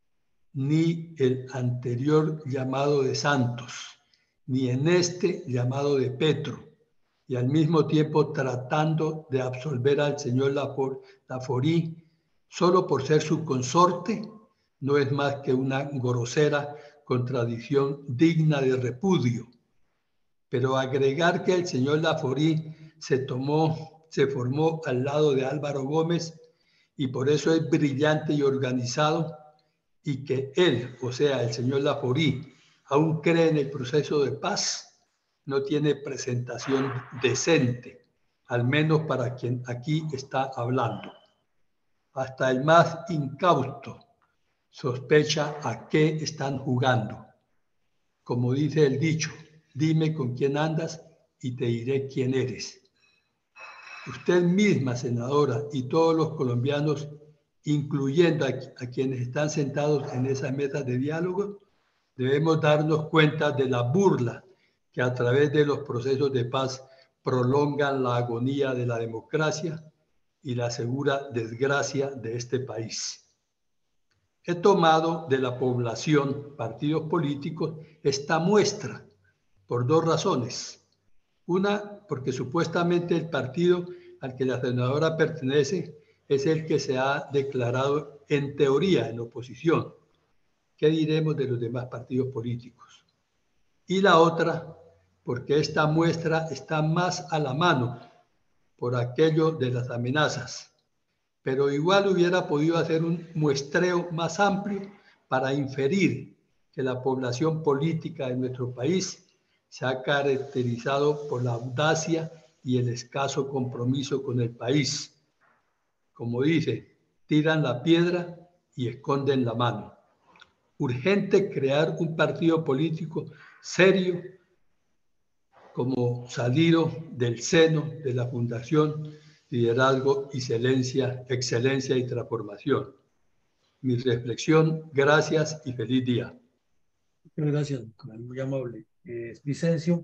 ni el anterior llamado de Santos, ni en este llamado de Petro, y al mismo tiempo tratando de absolver al señor Laforí solo por ser su consorte, no es más que una grosera contradicción digna de repudio. Pero agregar que el señor Laforí se tomó, se formó al lado de Álvaro Gómez y por eso es brillante y organizado, y que él, o sea, el señor Laforí, aún cree en el proceso de paz, no tiene presentación decente, al menos para quien aquí está hablando. Hasta el más incauto sospecha a qué están jugando. Como dice el dicho, dime con quién andas y te diré quién eres. Usted misma, senadora, y todos los colombianos, incluyendo a, a quienes están sentados en esa mesa de diálogo, debemos darnos cuenta de la burla que a través de los procesos de paz prolongan la agonía de la democracia y la segura desgracia de este país. He tomado de la población, partidos políticos, esta muestra por dos razones. Una, porque supuestamente el partido al que la senadora pertenece es el que se ha declarado en teoría en oposición. ¿Qué diremos de los demás partidos políticos? Y la otra, porque esta muestra está más a la mano por aquello de las amenazas, pero igual hubiera podido hacer un muestreo más amplio para inferir que la población política de nuestro país se ha caracterizado por la audacia y el escaso compromiso con el país. Como dice, tiran la piedra y esconden la mano. Urgente crear un partido político serio como salido del seno de la Fundación Liderazgo, Excelencia, Excelencia y Transformación. Mi reflexión, gracias y feliz día. Muchas gracias, muy amable. Eh, Vicencio.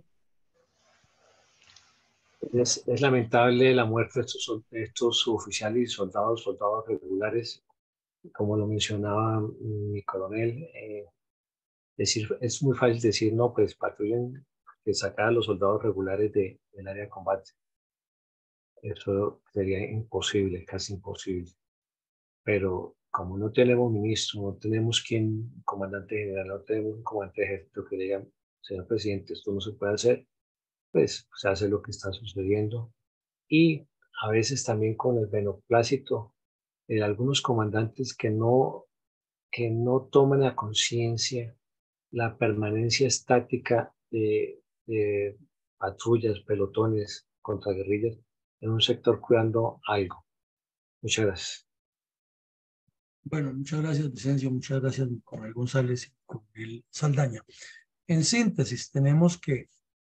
Es, es lamentable la muerte de estos, de estos oficiales y soldados, soldados regulares, como lo mencionaba mi coronel. Eh, decir, es muy fácil decir, no, pues patrullen, que sacar a los soldados regulares de, del área de combate. Eso sería imposible, casi imposible. Pero como no tenemos ministro, no tenemos quien, comandante general, no tenemos un comandante de ejército que le diga, señor presidente, esto no se puede hacer, pues se hace lo que está sucediendo. Y a veces también con el beneplácito de algunos comandantes que no, que no toman a conciencia la permanencia estática de, de patrullas, pelotones contra guerrillas en un sector cuidando algo. Muchas gracias. Bueno, muchas gracias, Vicencio, muchas gracias, Coronel González y Coronel Saldaña. En síntesis, tenemos que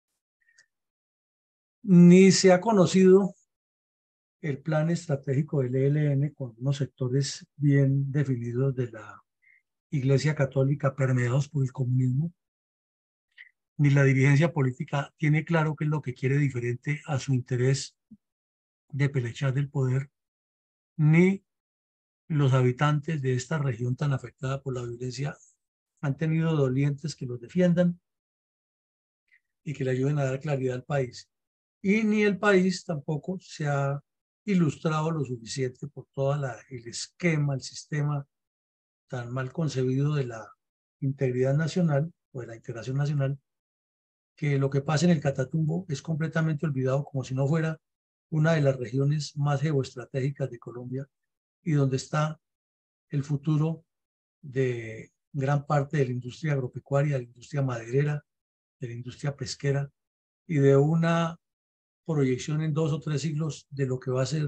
ni se ha conocido el plan estratégico del E L N con unos sectores bien definidos de la Iglesia Católica permeados por el comunismo, ni la dirigencia política tiene claro qué es lo que quiere diferente a su interés de pelechar del poder, ni los habitantes de esta región tan afectada por la violencia han tenido dolientes que los defiendan y que le ayuden a dar claridad al país. Y ni el país tampoco se ha ilustrado lo suficiente por todo el esquema, el sistema tan mal concebido de la integridad nacional o de la integración nacional, que lo que pasa en el Catatumbo es completamente olvidado como si no fuera una de las regiones más geoestratégicas de Colombia y donde está el futuro de gran parte de la industria agropecuaria, de la industria maderera, de la industria pesquera y de una proyección en dos o tres siglos de lo que va a ser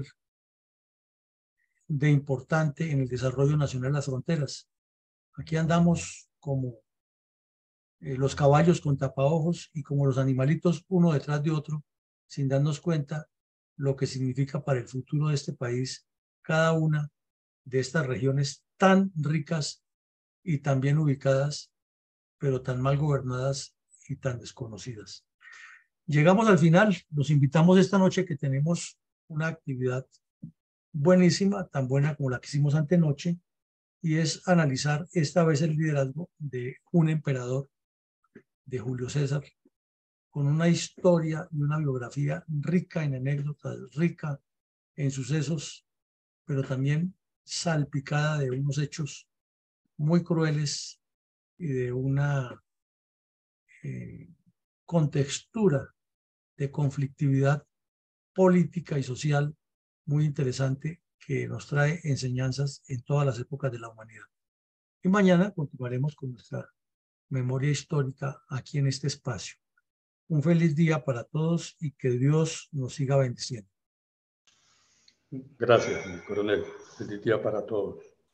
de importante en el desarrollo nacional de las fronteras. Aquí andamos como eh, los caballos con tapaojos y como los animalitos uno detrás de otro, sin darnos cuenta lo que significa para el futuro de este país cada una de estas regiones tan ricas y tan bien ubicadas, pero tan mal gobernadas y tan desconocidas. Llegamos al final, los invitamos esta noche que tenemos una actividad buenísima, tan buena como la que hicimos antenoche, y es analizar esta vez el liderazgo de un emperador, de Julio César, con una historia y una biografía rica en anécdotas, rica en sucesos, pero también salpicada de unos hechos muy crueles y de una eh, contextura de conflictividad política y social muy interesante que nos trae enseñanzas en todas las épocas de la humanidad. Y mañana continuaremos con nuestra memoria histórica aquí en este espacio. Un feliz día para todos y que Dios nos siga bendiciendo. Gracias, coronel. Feliz día para todos.